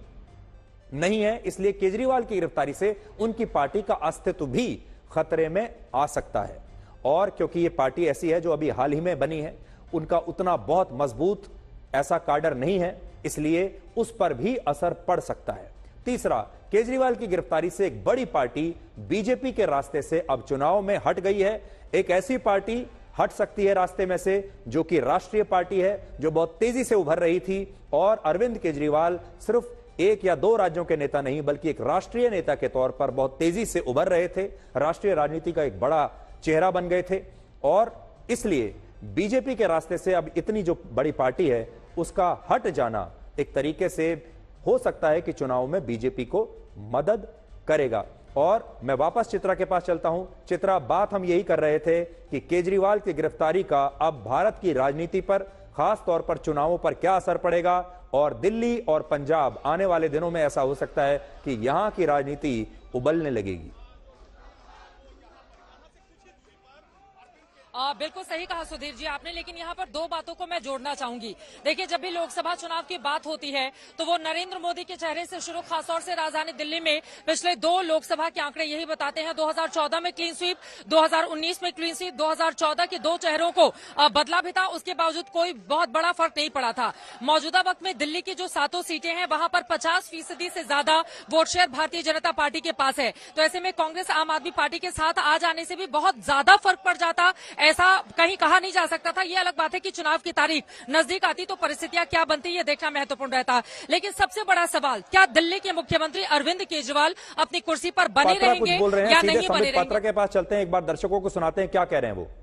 नहीं है, इसलिए केजरीवाल की गिरफ्तारी से उनकी पार्टी का अस्तित्व भी खतरे में आ सकता है। और क्योंकि यह पार्टी ऐसी है जो अभी हाल ही में बनी है, उनका उतना बहुत मजबूत ऐसा काडर नहीं है, इसलिए उस पर भी असर पड़ सकता है। तीसरा, केजरीवाल की गिरफ्तारी से एक बड़ी पार्टी बीजेपी के रास्ते से अब चुनाव में हट गई है। एक ऐसी पार्टी हट सकती है रास्ते में से जो कि राष्ट्रीय पार्टी है, जो बहुत तेजी से उभर रही थी। और अरविंद केजरीवाल सिर्फ एक या दो राज्यों के नेता नहीं बल्कि एक राष्ट्रीय नेता के तौर पर बहुत तेजी से उभर रहे थे, राष्ट्रीय राजनीति का एक बड़ा चेहरा बन गए थे। और इसलिए बीजेपी के रास्ते से अब इतनी जो बड़ी पार्टी है उसका हट जाना एक तरीके से हो सकता है कि चुनाव में बीजेपी को मदद करेगा। और मैं वापस चित्रा के पास चलता हूं। चित्रा, बात हम यही कर रहे थे कि केजरीवाल की गिरफ्तारी का अब भारत की राजनीति पर, खास तौर पर चुनावों पर क्या असर पड़ेगा, और दिल्ली और पंजाब आने वाले दिनों में ऐसा हो सकता है कि यहां की राजनीति उबलने लगेगी। बिल्कुल सही कहा सुधीर जी आपने, लेकिन यहाँ पर दो बातों को मैं जोड़ना चाहूंगी। देखिए, जब भी लोकसभा चुनाव की बात होती है तो वो नरेंद्र मोदी के चेहरे से शुरू, खासतौर से राजधानी दिल्ली में पिछले दो लोकसभा के आंकड़े यही बताते हैं। 2014 में क्लीन स्वीप, 2019 में क्लीन स्वीप, 2014 के दो चेहरों को बदला भी था, उसके बावजूद कोई बहुत बड़ा फर्क नहीं पड़ा था। मौजूदा वक्त में दिल्ली की जो 7 सीटें हैं वहां पर 50% से ज्यादा vote share Bharatiya Janata party के पास है। तो ऐसे में कांग्रेस आम आदमी पार्टी के साथ आ जाने से भी बहुत ज्यादा फर्क पड़ जाता, ऐसा कहीं कहा नहीं जा सकता था। ये अलग बात है कि चुनाव की तारीख नजदीक आती तो परिस्थितियां क्या बनती, ये देखना महत्वपूर्ण रहता। लेकिन सबसे बड़ा सवाल, क्या दिल्ली के मुख्यमंत्री अरविंद केजरीवाल अपनी कुर्सी पर बने रहेंगे या नहीं बने रहेंगे? पात्रा के पास चलते हैं, एक बार दर्शकों को सुनाते हैं क्या कह रहे हैं वो।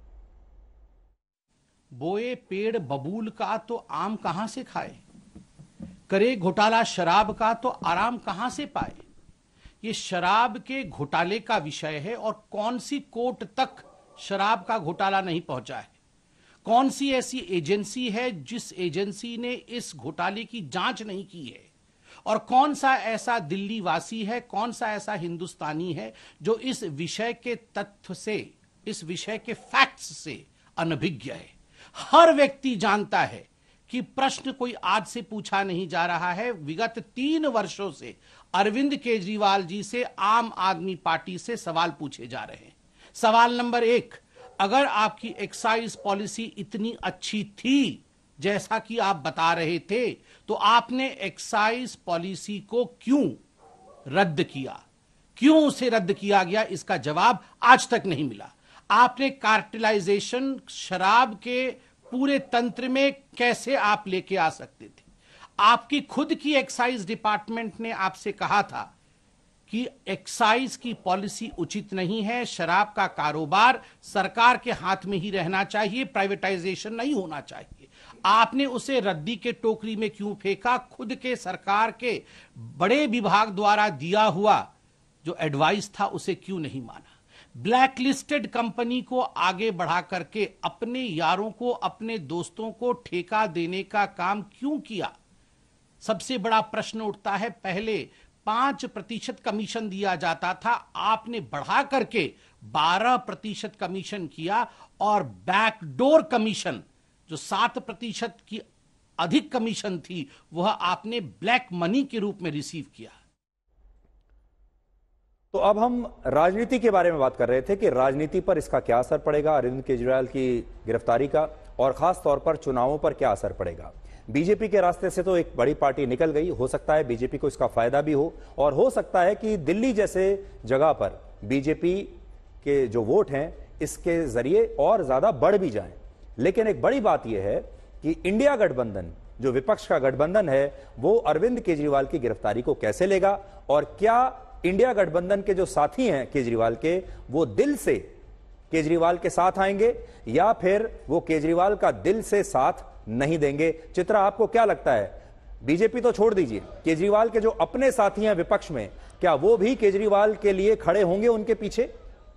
बोए पेड़ बबूल का तो आम कहां से खाए, करे घोटाला शराब का तो आराम कहां से पाए। ये शराब के घोटाले का विषय है और कौन सी कोर्ट तक शराब का घोटाला नहीं पहुंचा है। कौन सी ऐसी एजेंसी है जिस एजेंसी ने इस घोटाले की जांच नहीं की है, और कौन सा ऐसा दिल्ली वासी है, कौन सा ऐसा हिंदुस्तानी है जो इस विषय के तथ्य से, इस विषय के फैक्ट्स से अनभिज्ञ है। हर व्यक्ति जानता है कि प्रश्न कोई आज से पूछा नहीं जा रहा है। विगत 3 वर्षों से अरविंद केजरीवाल जी से आम आदमी पार्टी से सवाल पूछे जा रहे हैं। सवाल नंबर 1, अगर आपकी एक्साइज पॉलिसी इतनी अच्छी थी जैसा कि आप बता रहे थे, तो आपने एक्साइज पॉलिसी को क्यों रद्द किया? क्यों उसे रद्द किया गया, इसका जवाब आज तक नहीं मिला। आपने कार्टेलाइजेशन शराब के पूरे तंत्र में कैसे आप लेके आ सकते थे? आपकी खुद की एक्साइज डिपार्टमेंट ने आपसे कहा था कि एक्साइज की पॉलिसी उचित नहीं है, शराब का कारोबार सरकार के हाथ में ही रहना चाहिए, प्राइवेटाइजेशन नहीं होना चाहिए। आपने उसे रद्दी के टोकरी में क्यों फेंका? खुद के सरकार के बड़े विभाग द्वारा दिया हुआ जो एडवाइस था उसे क्यों नहीं माना? ब्लैक लिस्टेड कंपनी को आगे बढ़ा करके अपने यारों को, अपने दोस्तों को ठेका देने का काम क्यों किया? सबसे बड़ा प्रश्न उठता है। पहले 5% कमीशन दिया जाता था, आपने बढ़ा करके 12% कमीशन किया, और बैकडोर कमीशन जो 7% की अधिक कमीशन थी वह आपने ब्लैक मनी के रूप में रिसीव किया। तो अब हम राजनीति के बारे में बात कर रहे थे कि राजनीति पर इसका क्या असर पड़ेगा, अरविंद केजरीवाल की गिरफ्तारी का, और खास तौर पर चुनावों पर क्या असर पड़ेगा। बीजेपी के रास्ते से तो एक बड़ी पार्टी निकल गई, हो सकता है बीजेपी को इसका फायदा भी हो, और हो सकता है कि दिल्ली जैसे जगह पर बीजेपी के जो वोट हैं इसके जरिए और ज्यादा बढ़ भी जाएं। लेकिन एक बड़ी बात यह है कि इंडिया गठबंधन, जो विपक्ष का गठबंधन है, वो अरविंद केजरीवाल की गिरफ्तारी को कैसे लेगा, और क्या इंडिया गठबंधन के जो साथी हैं केजरीवाल के, वो दिल से केजरीवाल के साथ आएंगे या फिर वो केजरीवाल का दिल से साथ नहीं देंगे। चित्रा, आपको क्या लगता है, बीजेपी तो छोड़ दीजिए, केजरीवाल के जो अपने साथी हैं विपक्ष में, क्या वो भी केजरीवाल के लिए खड़े होंगे उनके पीछे?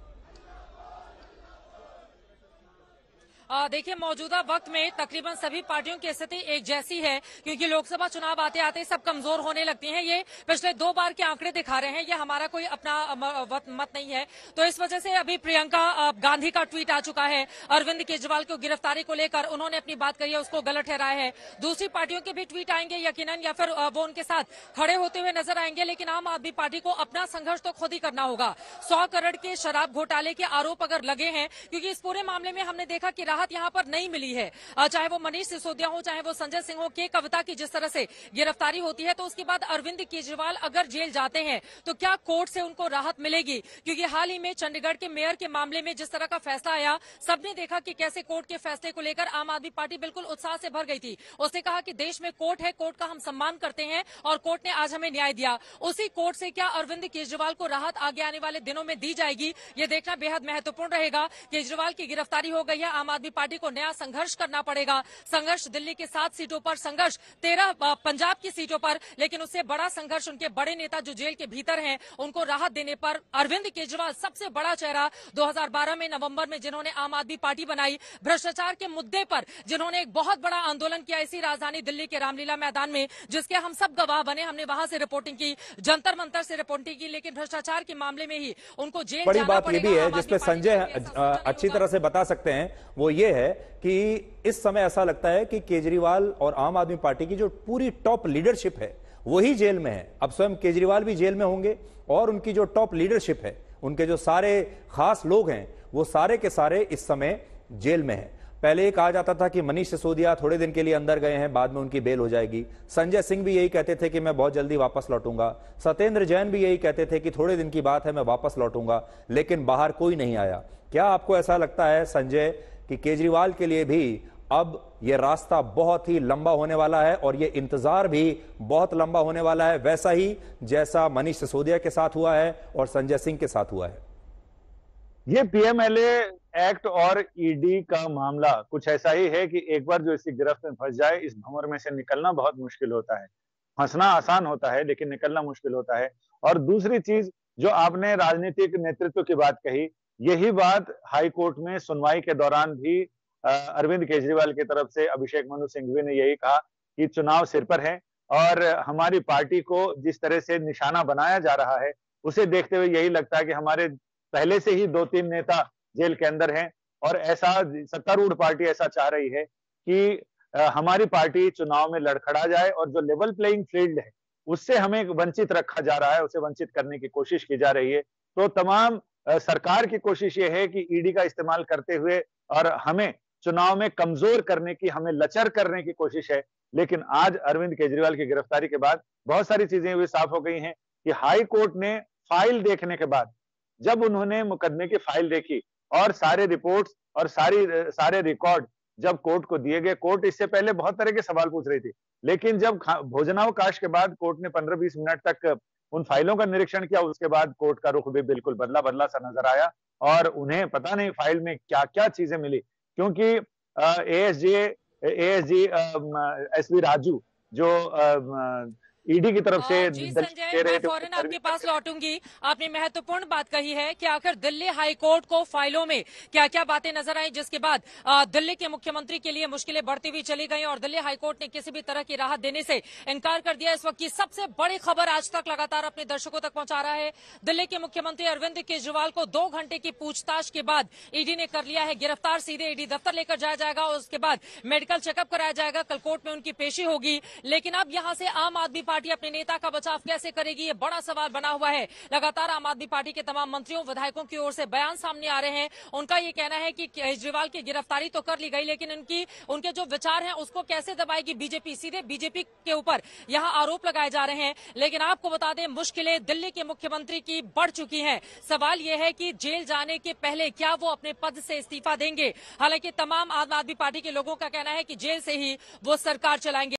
देखिए, मौजूदा वक्त में तकरीबन सभी पार्टियों की स्थिति एक जैसी है, क्योंकि लोकसभा चुनाव आते आते सब कमजोर होने लगती हैं। ये पिछले 2 बार के आंकड़े दिखा रहे हैं, ये हमारा कोई अपना मत नहीं है। तो इस वजह से अभी प्रियंका गांधी का ट्वीट आ चुका है अरविंद केजरीवाल को गिरफ्तारी को लेकर, उन्होंने अपनी बात कही है, उसको गलत ठहराया है। दूसरी पार्टियों के भी ट्वीट आएंगे यकीनन, या फिर वो उनके साथ खड़े होते हुए नजर आएंगे। लेकिन आम आदमी पार्टी को अपना संघर्ष तो खुद ही करना होगा। 100 करोड़ के शराब घोटाले के आरोप अगर लगे हैं, क्योंकि इस पूरे मामले में हमने देखा कि राहत यहां पर नहीं मिली है, चाहे वो मनीष सिसोदिया हो, चाहे वो संजय सिंह हो, के कविता की जिस तरह से गिरफ्तारी होती है, तो उसके बाद अरविंद केजरीवाल अगर जेल जाते हैं तो क्या कोर्ट से उनको राहत मिलेगी? क्योंकि हाल ही में चंडीगढ़ के मेयर के मामले में जिस तरह का फैसला आया, सबने देखा कि कैसे कोर्ट के फैसले को लेकर आम आदमी पार्टी बिल्कुल उत्साह से भर गई थी। उसने कहा कि देश में कोर्ट है, कोर्ट का हम सम्मान करते हैं और कोर्ट ने आज हमें न्याय दिया। उसी कोर्ट से क्या अरविंद केजरीवाल को राहत आगे आने वाले दिनों में दी जाएगी, ये देखना बेहद महत्वपूर्ण रहेगा। केजरीवाल की गिरफ्तारी हो गई है, आम आदमी पार्टी को नया संघर्ष करना पड़ेगा। संघर्ष दिल्ली के 7 सीटों पर, संघर्ष 13 पंजाब की सीटों पर, लेकिन उससे बड़ा संघर्ष उनके बड़े नेता जो जेल के भीतर हैं उनको राहत देने पर। अरविंद केजरीवाल सबसे बड़ा चेहरा 2012 में नवंबर में जिन्होंने आम आदमी पार्टी बनाई, भ्रष्टाचार के मुद्दे पर जिन्होंने एक बहुत बड़ा आंदोलन किया इसी राजधानी दिल्ली के रामलीला मैदान में, जिसके हम सब गवाह बने। हमने वहां से रिपोर्टिंग की, जंतर मंतर से रिपोर्टिंग की, लेकिन भ्रष्टाचार के मामले में ही उनको जेल बड़ी जाना बात ये भी है जिसपे संजय अच्छी तरह से बता सकते हैं, वो ये है कि इस समय ऐसा लगता है कि केजरीवाल और आम आदमी पार्टी की जो पूरी टॉप लीडरशिप है वही जेल में है। अब स्वयं केजरीवाल भी जेल में होंगे और उनकी जो टॉप लीडरशिप है, उनके जो सारे खास लोग हैं, वो सारे के सारे इस समय जेल में हैं। पहले ये कहा जाता था कि मनीष सिसोदिया थोड़े दिन के लिए अंदर गए हैं, बाद में उनकी बेल हो जाएगी। संजय सिंह भी यही कहते थे कि मैं बहुत जल्दी वापस लौटूंगा। सत्येंद्र जैन भी यही कहते थे कि थोड़े दिन की बात है, मैं वापस लौटूंगा। लेकिन बाहर कोई नहीं आया। क्या आपको ऐसा लगता है संजय कि केजरीवाल के लिए भी अब यह रास्ता बहुत ही लंबा होने वाला है और यह इंतजार भी बहुत लंबा होने वाला है, वैसा ही जैसा मनीष सिसोदिया के साथ हुआ है और संजय सिंह के साथ हुआ है? ये पीएमएलए एक्ट और ईडी का मामला कुछ ऐसा ही है कि एक बार जो इसकी गिरफ्त में फंस जाए, इस भंवर में से निकलना बहुत मुश्किल होता है। फंसना आसान होता है लेकिन निकलना मुश्किल होता है। और दूसरी चीज, जो आपने राजनीतिक नेतृत्व की बात कही, यही बात हाई कोर्ट में सुनवाई के दौरान भी अरविंद केजरीवाल की तरफ से अभिषेक मनु सिंघवी ने यही कहा कि चुनाव सिर पर है और हमारी पार्टी को जिस तरह से निशाना बनाया जा रहा है, उसे देखते हुए यही लगता है कि हमारे पहले से ही 2-3 नेता जेल के अंदर हैं और ऐसा सत्तारूढ़ पार्टी ऐसा चाह रही है कि हमारी पार्टी चुनाव में लड़खड़ा जाए और जो लेवल प्लेइंग फील्ड है उससे हमें वंचित रखा जा रहा है, उसे वंचित करने की कोशिश की जा रही है। तो तमाम सरकार की कोशिश ये है कि ईडी का इस्तेमाल करते हुए और हमें चुनाव में कमजोर करने की, हमें लचर करने की कोशिश है। लेकिन आज अरविंद केजरीवाल की गिरफ्तारी के बाद बहुत सारी चीजें भी साफ हो गई हैं कि हाई कोर्ट ने फाइल देखने के बाद, जब उन्होंने मुकदमे की फाइल देखी और सारे रिपोर्ट्स और सारे रिकॉर्ड जब कोर्ट को दिए गए, कोर्ट इससे पहले बहुत तरह के सवाल पूछ रही थी, लेकिन जब भोजनावकाश के बाद कोर्ट ने 15-20 मिनट तक उन फाइलों का निरीक्षण किया, उसके बाद कोर्ट का रुख भी बिल्कुल बदला सा नजर आया और उन्हें पता नहीं फाइल में क्या क्या चीजें मिली। क्योंकि एएसजी एसवी राजू जो ईडी की तरफ से जी दलील संजय, दे रहे मैं थे। फौरन आपके पास लौटूंगी। आपने महत्वपूर्ण बात कही है कि आखिर दिल्ली हाईकोर्ट को फाइलों में क्या क्या बातें नजर आई, जिसके बाद दिल्ली के मुख्यमंत्री के लिए मुश्किलें बढ़ती हुई चली गई और दिल्ली हाईकोर्ट ने किसी भी तरह की राहत देने से इनकार कर दिया। इस वक्त की सबसे बड़ी खबर आज तक लगातार अपने दर्शकों तक पहुंचा रहा है। दिल्ली के मुख्यमंत्री अरविंद केजरीवाल को 2 घंटे की पूछताछ के बाद ईडी ने कर लिया है गिरफ्तार। सीधे ईडी दफ्तर लेकर जाया जाएगा और उसके बाद मेडिकल चेकअप कराया जाएगा। कल कोर्ट में उनकी पेशी होगी। लेकिन अब यहां से आम आदमी पार्टी अपने नेता का बचाव कैसे करेगी, ये बड़ा सवाल बना हुआ है। लगातार आम आदमी पार्टी के तमाम मंत्रियों विधायकों की ओर से बयान सामने आ रहे हैं। उनका ये कहना है कि केजरीवाल की गिरफ्तारी तो कर ली गई, लेकिन उनके जो विचार हैं उसको कैसे दबाएगी बीजेपी। सीधे बीजेपी के ऊपर यहां आरोप लगाए जा रहे हैं। लेकिन आपको बता दें, मुश्किलें दिल्ली के मुख्यमंत्री की बढ़ चुकी हैं। सवाल यह है कि जेल जाने के पहले क्या वो अपने पद से इस्तीफा देंगे। हालांकि तमाम आम आदमी पार्टी के लोगों का कहना है कि जेल से ही वो सरकार चलाएंगे।